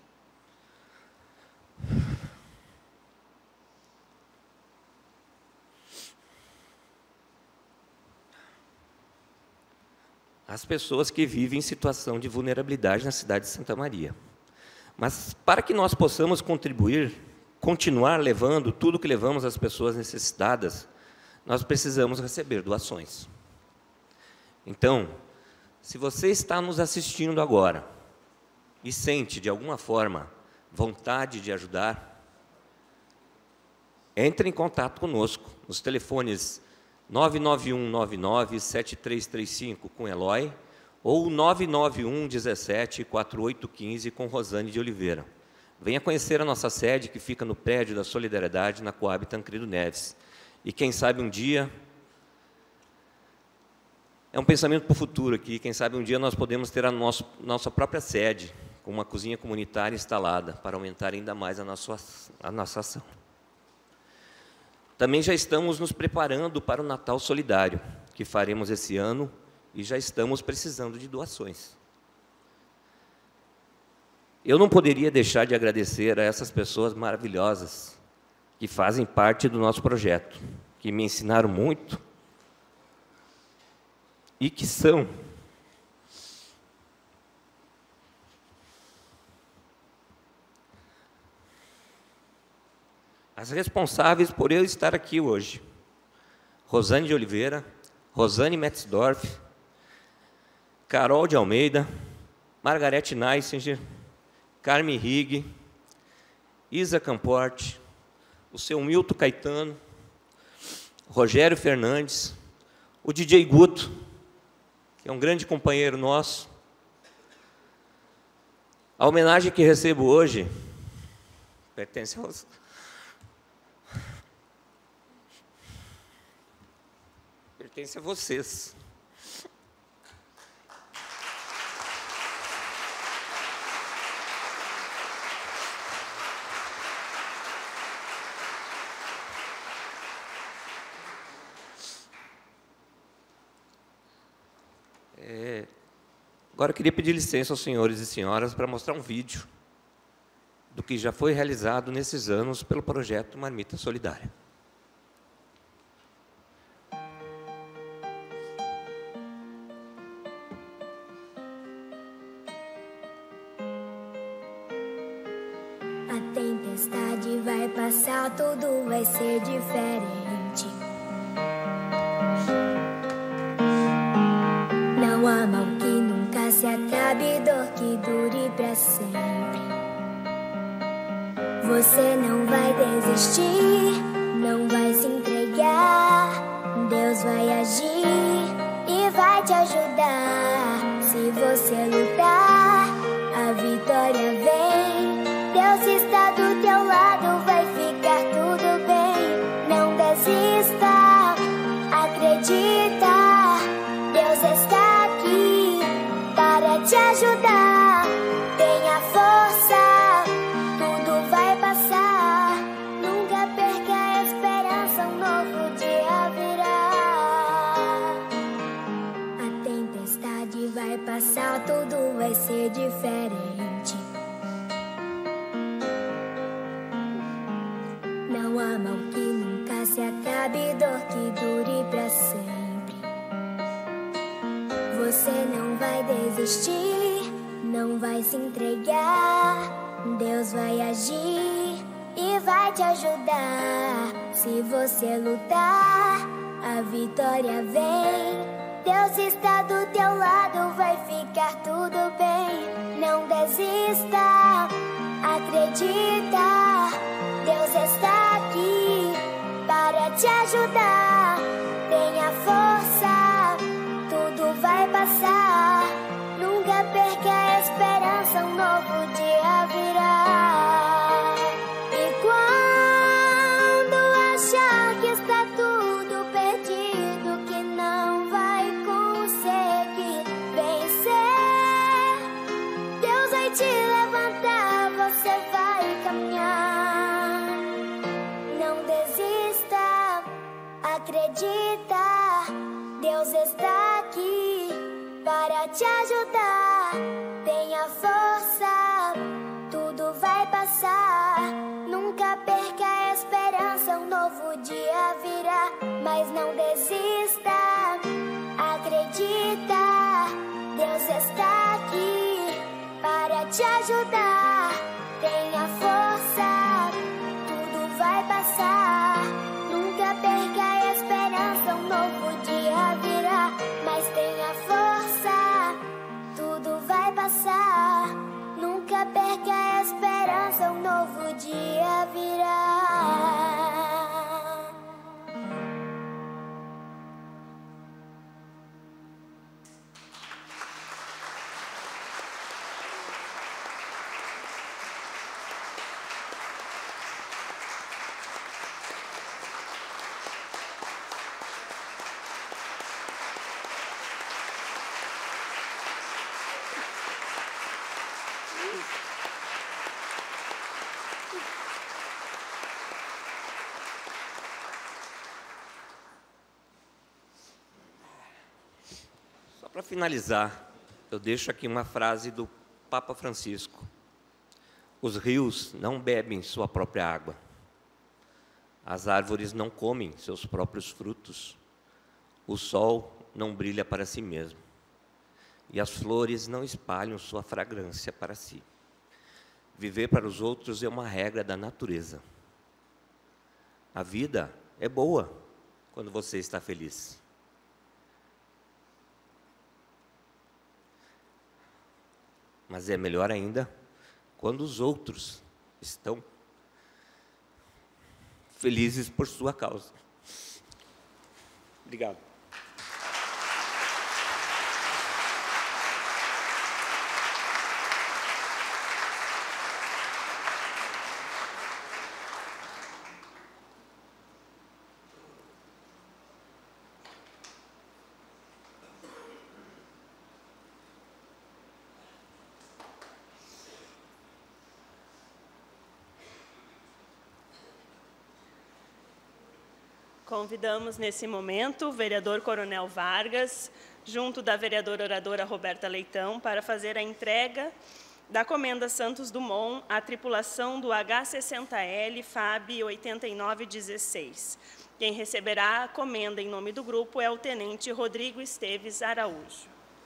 As pessoas que vivem em situação de vulnerabilidade na cidade de Santa Maria. Mas, para que nós possamos contribuir, continuar levando tudo que levamos às pessoas necessitadas, nós precisamos receber doações. Então, se você está nos assistindo agora e sente, de alguma forma, vontade de ajudar, entre em contato conosco nos telefones 991997335 com Eloy ou 991174815 com Rosane de Oliveira. Venha conhecer a nossa sede, que fica no prédio da Solidariedade, na Coab Tancredo Neves. E quem sabe um dia, é um pensamento para o futuro aqui, quem sabe um dia nós podemos ter a nossa própria sede, com uma cozinha comunitária instalada, para aumentar ainda mais a nossa ação. Também já estamos nos preparando para o Natal Solidário, que faremos esse ano, e já estamos precisando de doações. Eu não poderia deixar de agradecer a essas pessoas maravilhosas que fazem parte do nosso projeto, que me ensinaram muito e que são as responsáveis por eu estar aqui hoje. Rosane de Oliveira, Rosane Metzdorf, Carol de Almeida, Margarete Neissinger, Carmen Rigg, Isa Camporte, o seu Milton Caetano, Rogério Fernandes, o DJ Guto, que é um grande companheiro nosso. A homenagem que recebo hoje pertence aos... pertence a vocês. Agora eu queria pedir licença aos senhores e senhoras para mostrar um vídeo do que já foi realizado nesses anos pelo projeto Marmita Solidária. A tempestade vai passar, tudo vai ser diferente. Não há mal que nunca se acabe, dor que dure pra sempre. Você não vai desistir, não vai se entregar. Deus vai agir e vai te ajudar. Se você lutar, a vitória vem. Deus está do teu lado, vai ficar tudo bem. Não desista, acredita. Deus está aqui para te ajudar. Tenha força, tudo vai passar. Nunca perca a esperança, um novo dia virá. A tempestade vai passar, tudo vai ser diferente. Não há mal que nunca se acabe, dor que dure pra sempre. Você não vai desistir, não vai se entregar. Deus vai agir e vai te ajudar. Se você lutar, a vitória vem. Deus está do teu lado, vai ficar tudo bem. Não desista, acredita. Deus está aqui para te ajudar. Tenha força, tudo vai passar. Nunca perca a esperança, um novo dia virá. E quando achar que está tudo perdido, que não vai conseguir vencer, Deus vai te levantar, você vai caminhar. Não desista, acredita, Deus está aqui para te ajudar. Tenha força, tudo vai passar. Nunca perca a esperança, um novo dia virá. Mas não desista, acredita, Deus está aqui para te ajudar. Tenha força, tudo vai passar. Nunca perca a esperança, um novo dia virá. Mas tenha força, tudo vai passar. Nunca perca a esperança, um novo dia virá. Para finalizar, eu deixo aqui uma frase do Papa Francisco: os rios não bebem sua própria água, as árvores não comem seus próprios frutos, o sol não brilha para si mesmo, e as flores não espalham sua fragrância para si. Viver para os outros é uma regra da natureza. A vida é boa quando você está feliz. Mas é melhor ainda quando os outros estão felizes por sua causa. Obrigado. Convidamos nesse momento o vereador Coronel Vargas, junto da vereadora oradora Roberta Leitão, para fazer a entrega da Comenda Santos Dumont à tripulação do H-60L FAB 8916. Quem receberá a comenda em nome do grupo é o tenente Rodrigo Esteves Araújo.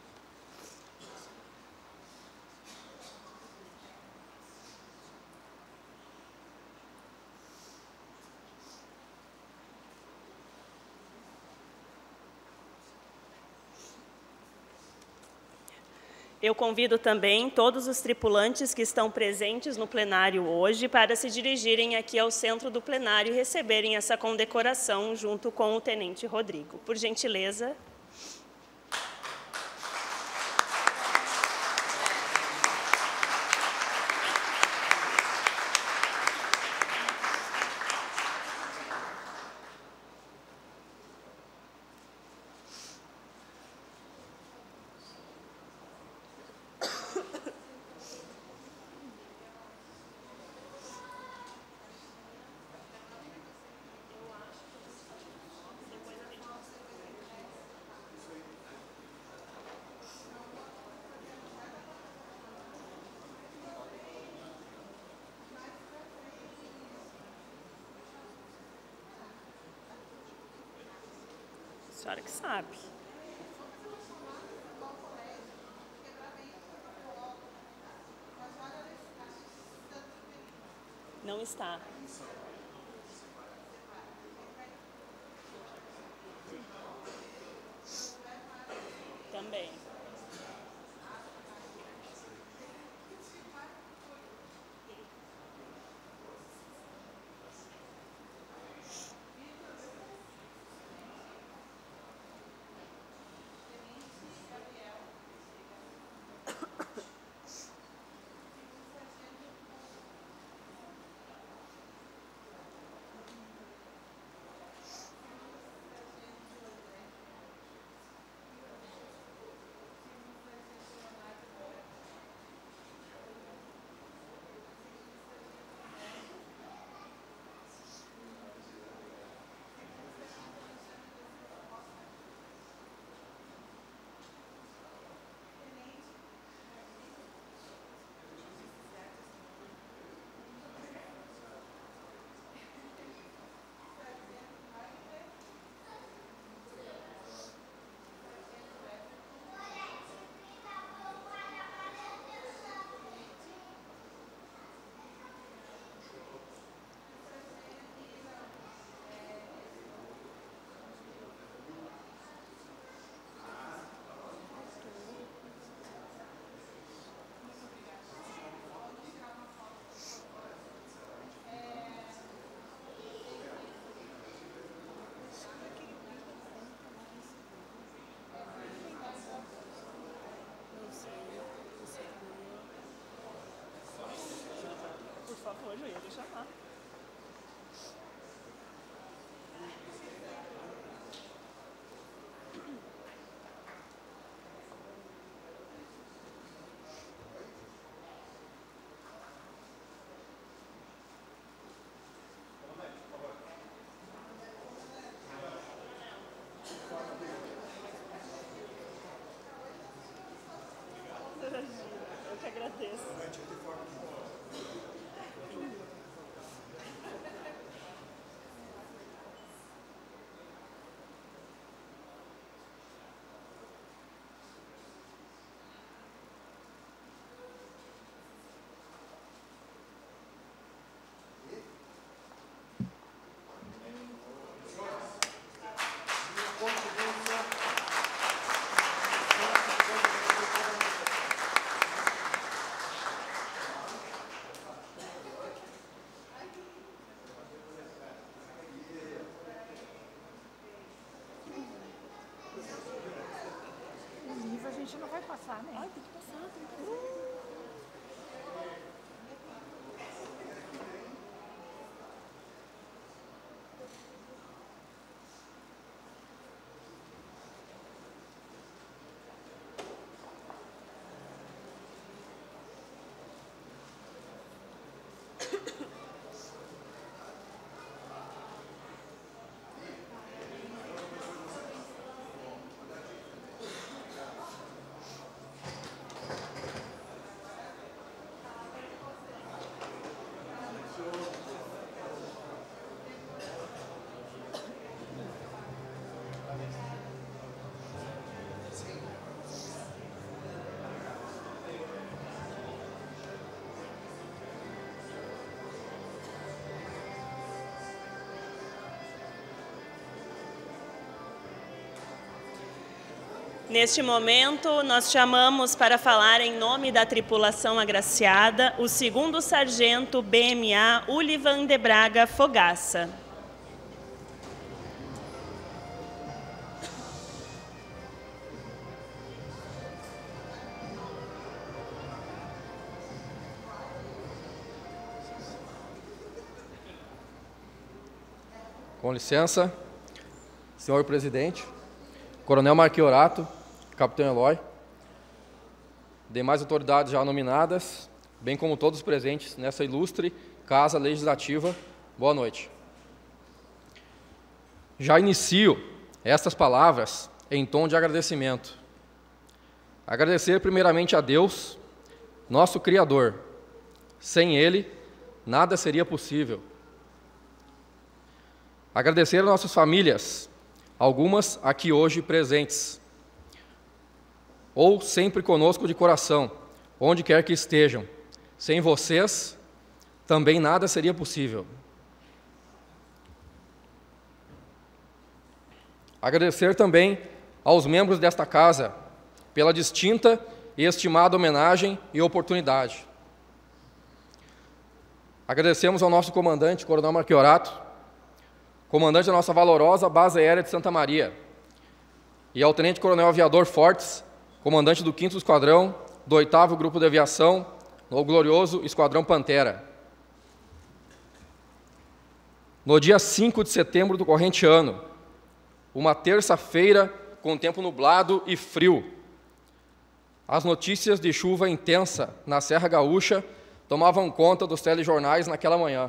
Eu convido também todos os tripulantes que estão presentes no plenário hoje para se dirigirem aqui ao centro do plenário e receberem essa condecoração junto com o tenente Rodrigo. Por gentileza. A senhora que sabe. Não está. Também. agradeço. A gente não vai passar, né? Ai, tem que passar, tem que passar. Neste momento, nós chamamos para falar em nome da tripulação agraciada o 2º Sargento BMA Ulivan de Braga Fogaça. Com licença, senhor presidente, Coronel Marquiorato, Capitão Eloy, demais autoridades já nominadas, bem como todos presentes nessa ilustre Casa Legislativa, boa noite. Já inicio estas palavras em tom de agradecimento. Agradecer primeiramente a Deus, nosso Criador. Sem Ele, nada seria possível. Agradecer a nossas famílias, algumas aqui hoje presentes, ou sempre conosco de coração, onde quer que estejam. Sem vocês, também nada seria possível. Agradecer também aos membros desta casa, pela distinta e estimada homenagem e oportunidade. Agradecemos ao nosso comandante, Coronel Marquiorato, comandante da nossa valorosa Base Aérea de Santa Maria, e ao Tenente Coronel Aviador Fortes, comandante do 5º Esquadrão, do 8º Grupo de Aviação, no glorioso Esquadrão Pantera. No dia 5 de setembro do corrente ano, uma terça-feira com tempo nublado e frio, as notícias de chuva intensa na Serra Gaúcha tomavam conta dos telejornais naquela manhã.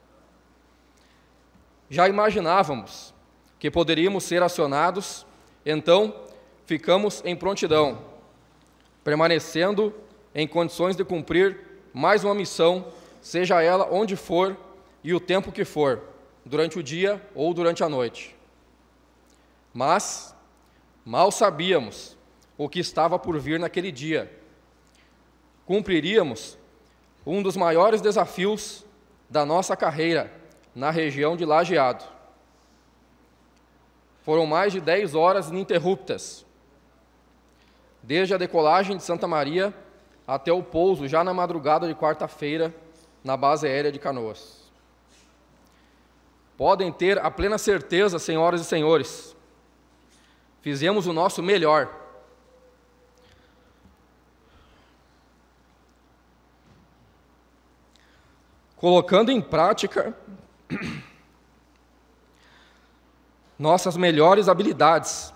Já imaginávamos que poderíamos ser acionados, então ficamos em prontidão, permanecendo em condições de cumprir mais uma missão, seja ela onde for e o tempo que for, durante o dia ou durante a noite. Mas mal sabíamos o que estava por vir naquele dia. Cumpriríamos um dos maiores desafios da nossa carreira na região de Lajeado. Foram mais de 10 horas ininterruptas, desde a decolagem de Santa Maria até o pouso, já na madrugada de quarta-feira, na Base Aérea de Canoas. Podem ter a plena certeza, senhoras e senhores, fizemos o nosso melhor. Colocando em prática nossas melhores habilidades,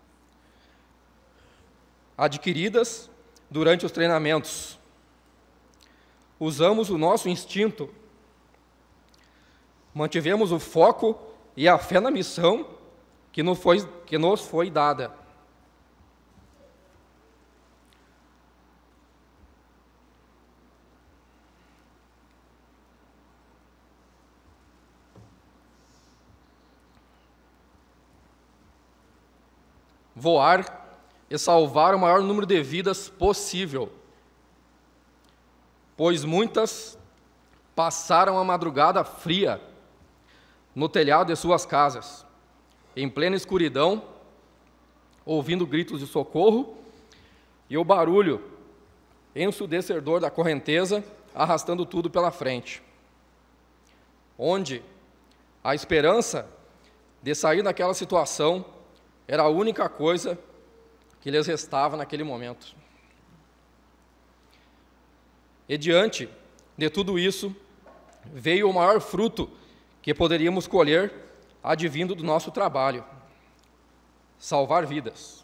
adquiridas durante os treinamentos. Usamos o nosso instinto, mantivemos o foco e a fé na missão que nos foi dada. voar e salvar o maior número de vidas possível, pois muitas passaram a madrugada fria no telhado de suas casas, em plena escuridão, ouvindo gritos de socorro e o barulho ensurdecedor da correnteza arrastando tudo pela frente, onde a esperança de sair daquela situação era a única coisa que lhes restava naquele momento. E diante de tudo isso, veio o maior fruto que poderíamos colher advindo do nosso trabalho: salvar vidas.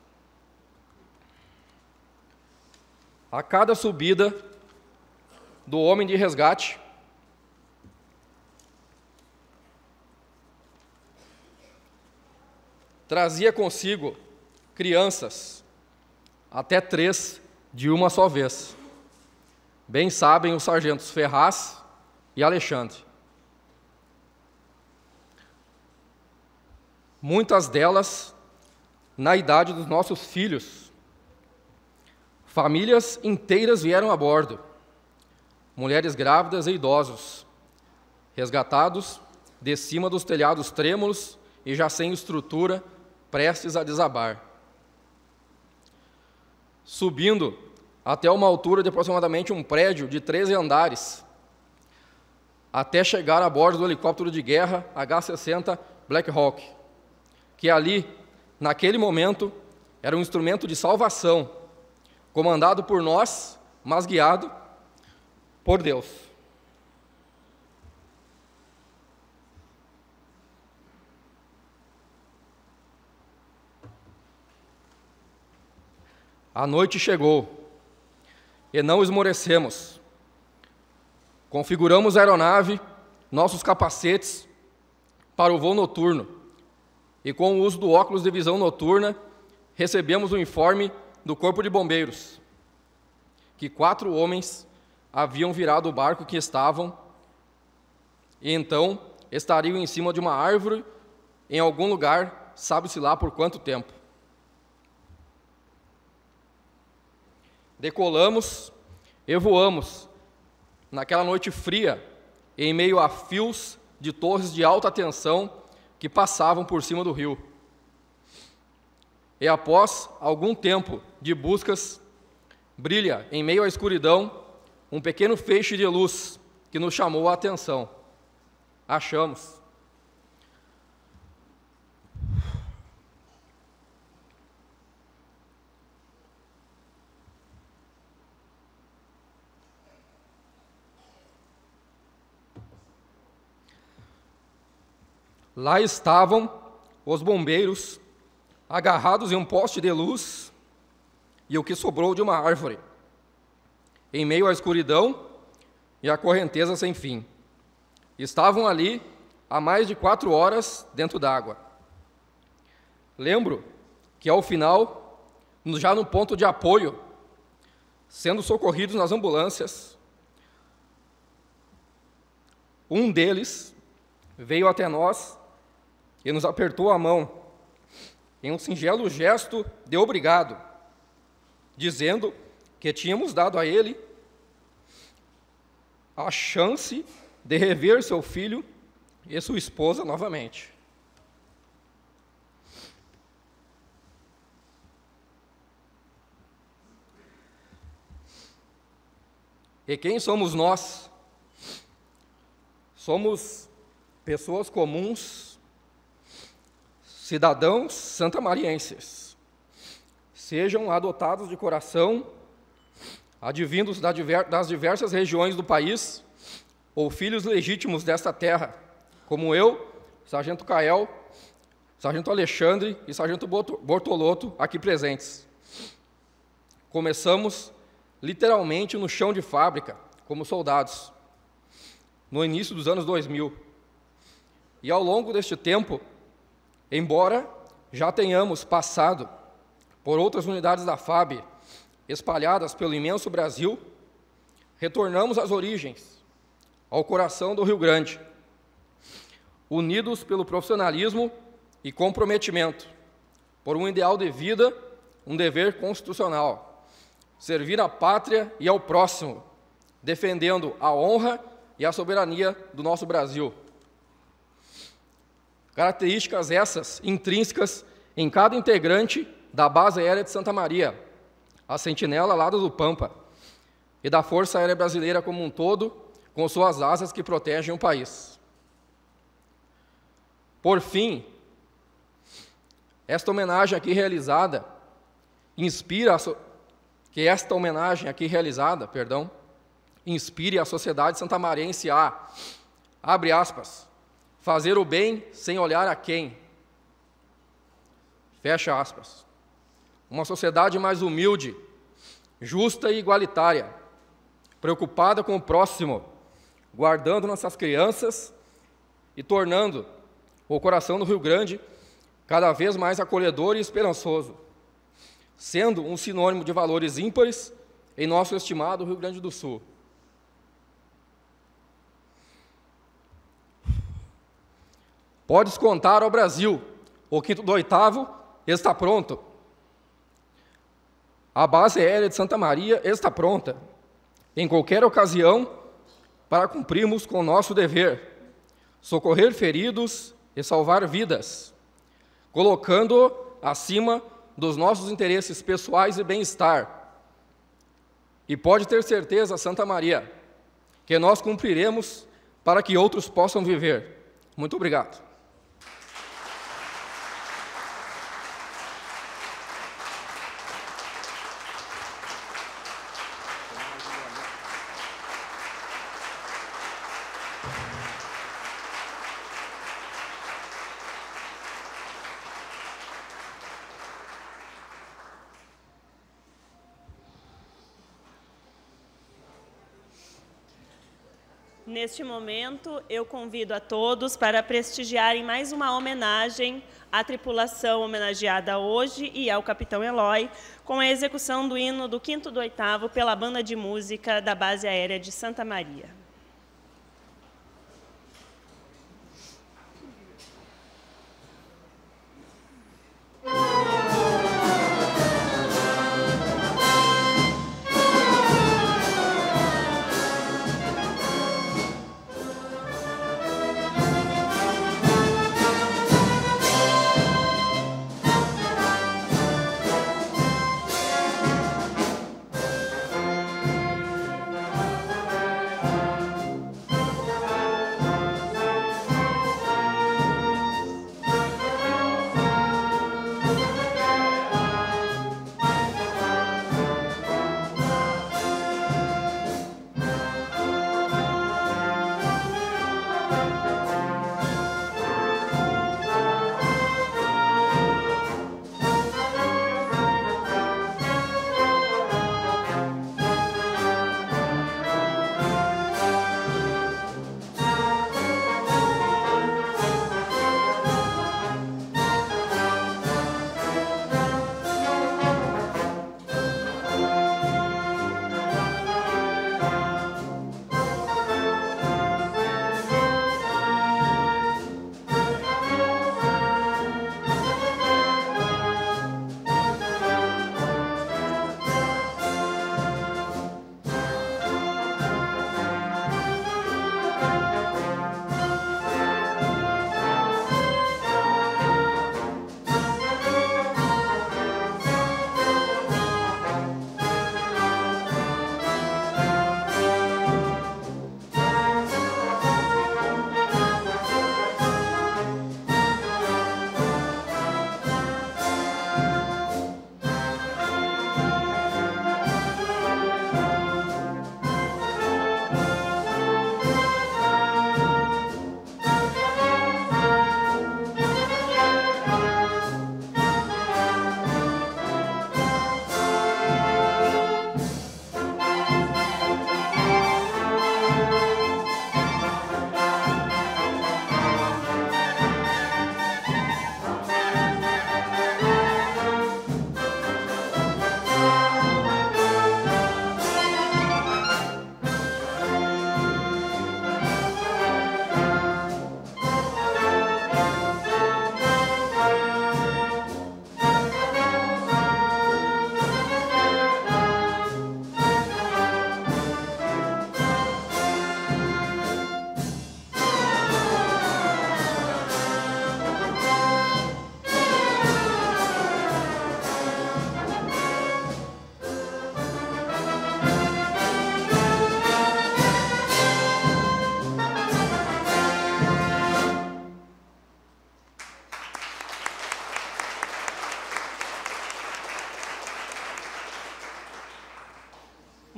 A cada subida do homem de resgate, trazia consigo crianças, até 3 de uma só vez. Bem sabem os sargentos Ferraz e Alexandre. Muitas delas na idade dos nossos filhos. Famílias inteiras vieram a bordo, mulheres grávidas e idosos, resgatados de cima dos telhados trêmulos e já sem estrutura, prestes a desabar. Subindo até uma altura de aproximadamente um prédio de 13 andares, até chegar a bordo do helicóptero de guerra H-60 Black Hawk, que ali, naquele momento, era um instrumento de salvação, comandado por nós, mas guiado por Deus. A noite chegou, e não esmorecemos. Configuramos a aeronave, nossos capacetes, para o voo noturno, e com o uso do óculos de visão noturna, recebemos o informe do Corpo de Bombeiros, que 4 homens haviam virado o barco que estavam, e então estariam em cima de uma árvore, em algum lugar, sabe-se lá por quanto tempo. Decolamos e voamos, naquela noite fria, em meio a fios de torres de alta tensão que passavam por cima do rio. E após algum tempo de buscas, brilha, em meio à escuridão, um pequeno feixe de luz que nos chamou a atenção. Achamos. Lá estavam os bombeiros, agarrados em um poste de luz e o que sobrou de uma árvore, em meio à escuridão e à correnteza sem fim. Estavam ali há mais de 4 horas dentro d'água. Lembro que, ao final, já no ponto de apoio, sendo socorridos nas ambulâncias, um deles veio até nós e nos apertou a mão, em um singelo gesto de obrigado, dizendo que tínhamos dado a ele a chance de rever seu filho e sua esposa novamente. E quem somos nós? Somos pessoas comuns, cidadãos santamarienses, sejam adotados de coração, advindos das diversas regiões do país, ou filhos legítimos desta terra, como eu, Sargento Cael, Sargento Alexandre e Sargento Bortolotto, aqui presentes. Começamos literalmente no chão de fábrica, como soldados, no início dos anos 2000. E ao longo deste tempo, embora já tenhamos passado por outras unidades da FAB, espalhadas pelo imenso Brasil, retornamos às origens, ao coração do Rio Grande, unidos pelo profissionalismo e comprometimento, por um ideal de vida, um dever constitucional, servir à pátria e ao próximo, defendendo a honra e a soberania do nosso Brasil. Características essas intrínsecas em cada integrante da Base Aérea de Santa Maria, a Sentinela Alada do Pampa, e da Força Aérea Brasileira como um todo, com suas asas que protegem o país. Por fim, esta homenagem aqui realizada inspire a sociedade santamarense a, abre aspas, fazer o bem sem olhar a quem, fecha aspas. Uma sociedade mais humilde, justa e igualitária, preocupada com o próximo, guardando nossas crianças e tornando o coração do Rio Grande cada vez mais acolhedor e esperançoso, sendo um sinônimo de valores ímpares em nosso estimado Rio Grande do Sul. Podes contar ao Brasil, o 5º do 8º está pronto. A Base Aérea de Santa Maria está pronta, em qualquer ocasião, para cumprirmos com o nosso dever, socorrer feridos e salvar vidas, colocando acima dos nossos interesses pessoais e bem-estar. E pode ter certeza, Santa Maria, que nós cumpriremos para que outros possam viver. Muito obrigado. Neste momento, eu convido a todos para prestigiarem mais uma homenagem à tripulação homenageada hoje e ao Capitão Eloy, com a execução do hino do 5º do 8º pela Banda de Música da Base Aérea de Santa Maria.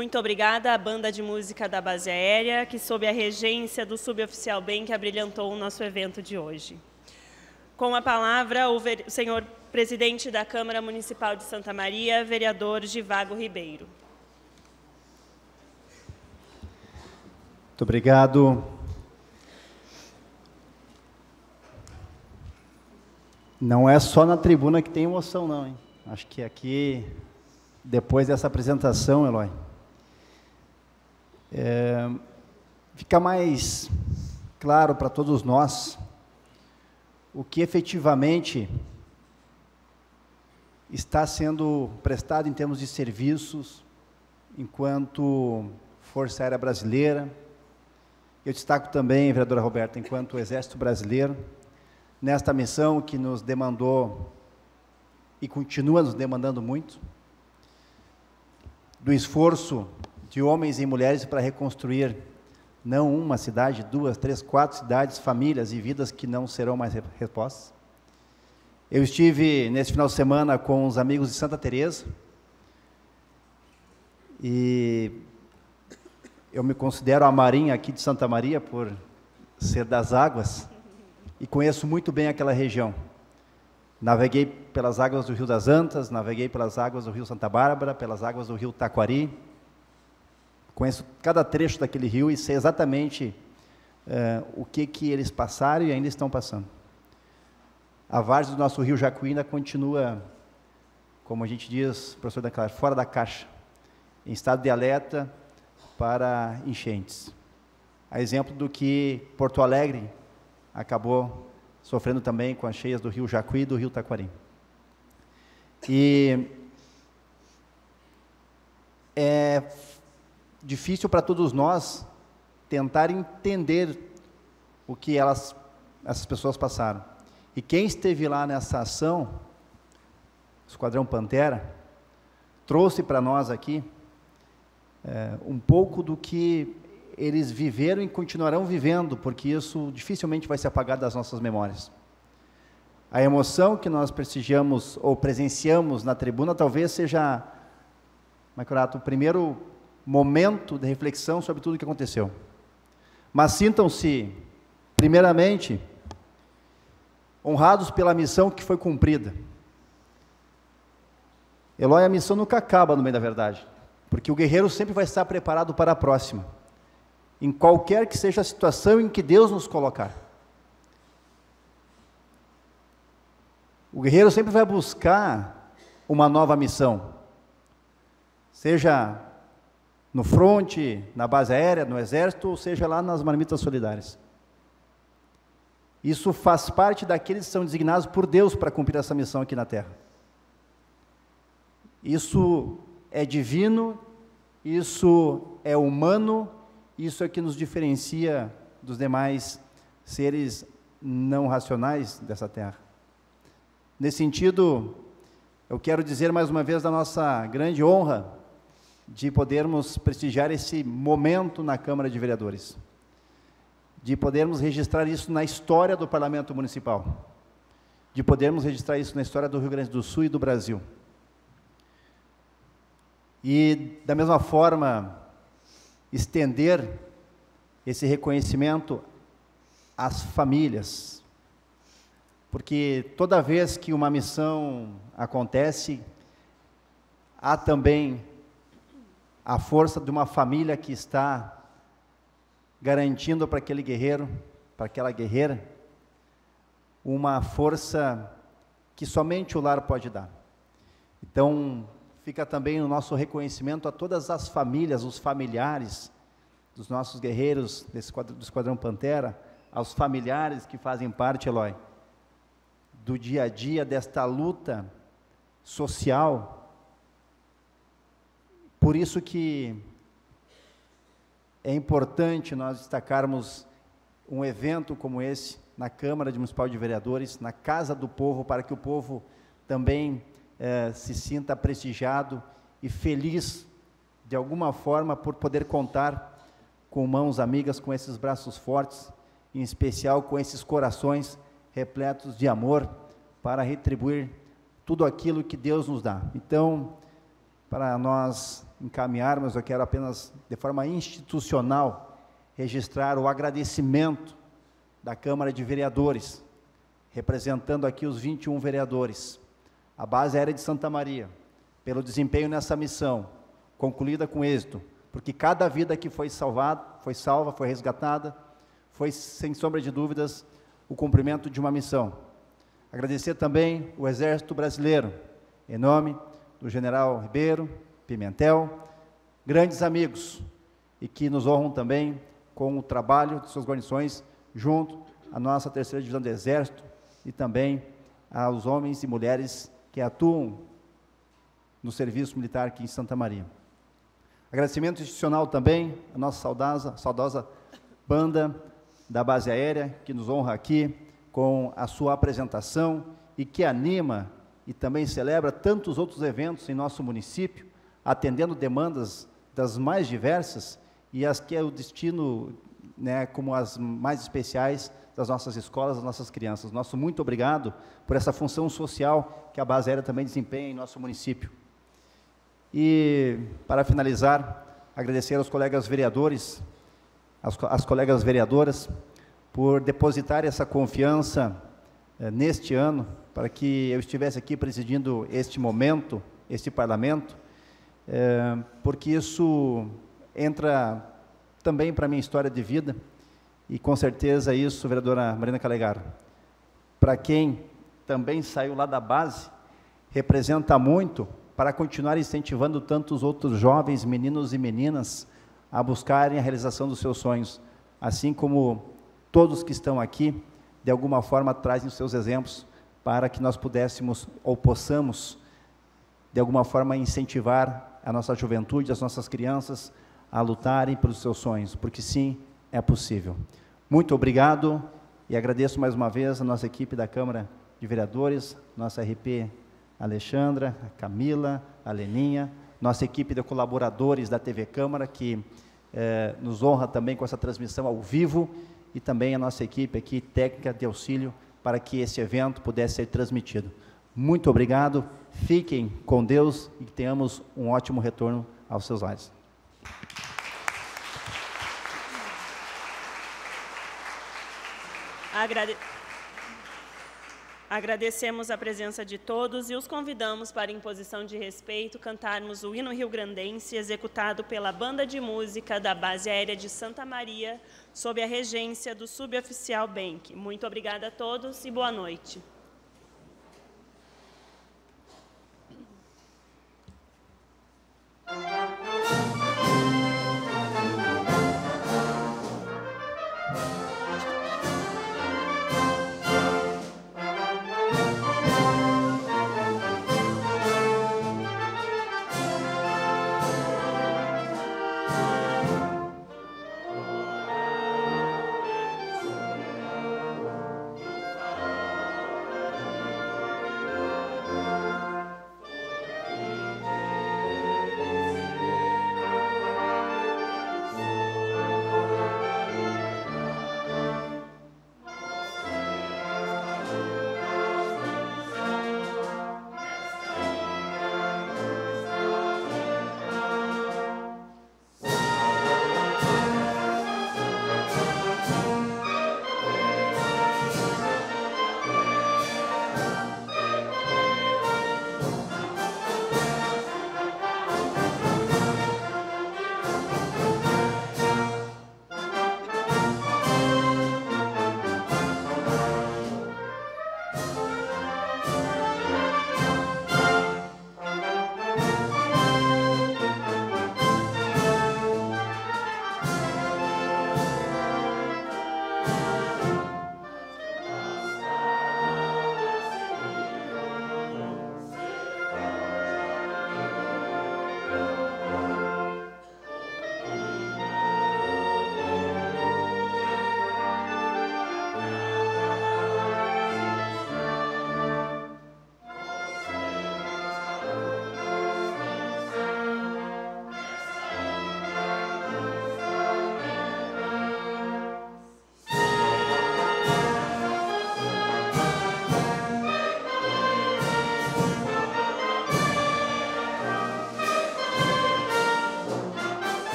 Muito obrigada à Banda de Música da Base Aérea, que sob a regência do suboficial Ben, que abrilhantou o nosso evento de hoje. Com a palavra, o senhor presidente da Câmara Municipal de Santa Maria, vereador Givago Ribeiro. Muito obrigado. Não é só na tribuna que tem emoção, não, hein? Acho que aqui, depois dessa apresentação, Eloy, fica mais claro para todos nós o que efetivamente está sendo prestado em termos de serviços enquanto Força Aérea Brasileira. Eu destaco também, vereadora Roberta, enquanto Exército Brasileiro, nesta missão que nos demandou e continua nos demandando muito, do esforço de homens e mulheres para reconstruir não uma cidade, 2, 3, 4 cidades, famílias e vidas que não serão mais repostas. Eu estive nesse final de semana com os amigos de Santa Teresa e eu me considero a marinha aqui de Santa Maria por ser das águas e conheço muito bem aquela região. Naveguei pelas águas do Rio das Antas, naveguei pelas águas do Rio Santa Bárbara, pelas águas do Rio Taquari. Conheço cada trecho daquele rio e sei exatamente o que eles passaram e ainda estão passando. A várzea do nosso rio Jacuí ainda continua, como a gente diz, professor Danclar, fora da caixa, em estado de alerta para enchentes. A exemplo do que Porto Alegre acabou sofrendo também com as cheias do rio Jacuí e do rio Taquari. E é difícil para todos nós tentar entender o que essas pessoas passaram. E quem esteve lá nessa ação, o Esquadrão Pantera, trouxe para nós aqui um pouco do que eles viveram e continuarão vivendo, porque isso dificilmente vai se apagar das nossas memórias. A emoção que nós prestigiamos ou presenciamos na tribuna talvez seja, Macrorato, o primeiro momento de reflexão sobre tudo o que aconteceu. Mas sintam-se, primeiramente, honrados pela missão que foi cumprida. Eloy, a missão nunca acaba no meio da verdade, porque o guerreiro sempre vai estar preparado para a próxima, em qualquer que seja a situação em que Deus nos colocar. O guerreiro sempre vai buscar uma nova missão, seja no fronte, na base aérea, no exército, ou seja lá nas marmitas solidárias. Isso faz parte daqueles que são designados por Deus para cumprir essa missão aqui na Terra. Isso é divino, isso é humano, isso é que nos diferencia dos demais seres não racionais dessa Terra. Nesse sentido, eu quero dizer mais uma vez da nossa grande honra de podermos prestigiar esse momento na Câmara de Vereadores, de podermos registrar isso na história do Parlamento Municipal, de podermos registrar isso na história do Rio Grande do Sul e do Brasil. E, da mesma forma, estender esse reconhecimento às famílias, porque toda vez que uma missão acontece, há também a força de uma família que está garantindo para aquele guerreiro, para aquela guerreira, uma força que somente o lar pode dar. Então, fica também o nosso reconhecimento a todas as famílias, os familiares dos nossos guerreiros do Esquadrão Pantera, aos familiares que fazem parte, Eloy, do dia a dia desta luta social. Por isso que é importante nós destacarmos um evento como esse na Câmara Municipal de Vereadores, na Casa do Povo, para que o povo também se sinta prestigiado e feliz, de alguma forma, por poder contar com mãos amigas, com esses braços fortes, em especial com esses corações repletos de amor, para retribuir tudo aquilo que Deus nos dá. Então, para nós encaminharmos, eu quero apenas, de forma institucional, registrar o agradecimento da Câmara de Vereadores, representando aqui os 21 vereadores, a base aérea de Santa Maria, pelo desempenho nessa missão, concluída com êxito, porque cada vida que foi salvada, foi resgatada, foi, sem sombra de dúvidas, o cumprimento de uma missão. Agradecer também o Exército Brasileiro, em nome do General Ribeiro, Pimentel, grandes amigos, e que nos honram também com o trabalho de suas guarnições, junto à nossa 3ª Divisão do Exército, e também aos homens e mulheres que atuam no serviço militar aqui em Santa Maria. Agradecimento institucional também à nossa saudosa banda da base aérea, que nos honra aqui com a sua apresentação e que anima e também celebra tantos outros eventos em nosso município, atendendo demandas das mais diversas e as que é o destino, né, como as mais especiais das nossas escolas, das nossas crianças. Nosso muito obrigado por essa função social que a base aérea também desempenha em nosso município. E, para finalizar, agradecer aos colegas vereadores, às colegas vereadoras, por depositar essa confiança neste ano, para que eu estivesse aqui presidindo este momento, este parlamento, porque isso entra também para a minha história de vida, e com certeza isso, vereadora Marina Calegaro, para quem também saiu lá da base, representa muito para continuar incentivando tantos outros jovens, meninos e meninas, a buscarem a realização dos seus sonhos, assim como todos que estão aqui, de alguma forma, trazem os seus exemplos para que nós pudéssemos ou possamos, de alguma forma, incentivar a nossa juventude, as nossas crianças, a lutarem pelos seus sonhos, porque sim, é possível. Muito obrigado e agradeço mais uma vez a nossa equipe da Câmara de Vereadores, nossa RP Alexandra, a Camila, a Leninha, nossa equipe de colaboradores da TV Câmara, que nos honra também com essa transmissão ao vivo, e também a nossa equipe aqui técnica de auxílio para que esse evento pudesse ser transmitido. Muito obrigado, fiquem com Deus e que tenhamos um ótimo retorno aos seus lares. Agradecemos a presença de todos e os convidamos para, em posição de respeito, cantarmos o hino rio-grandense executado pela Banda de Música da Base Aérea de Santa Maria, sob a regência do suboficial Benck. Muito obrigada a todos e boa noite.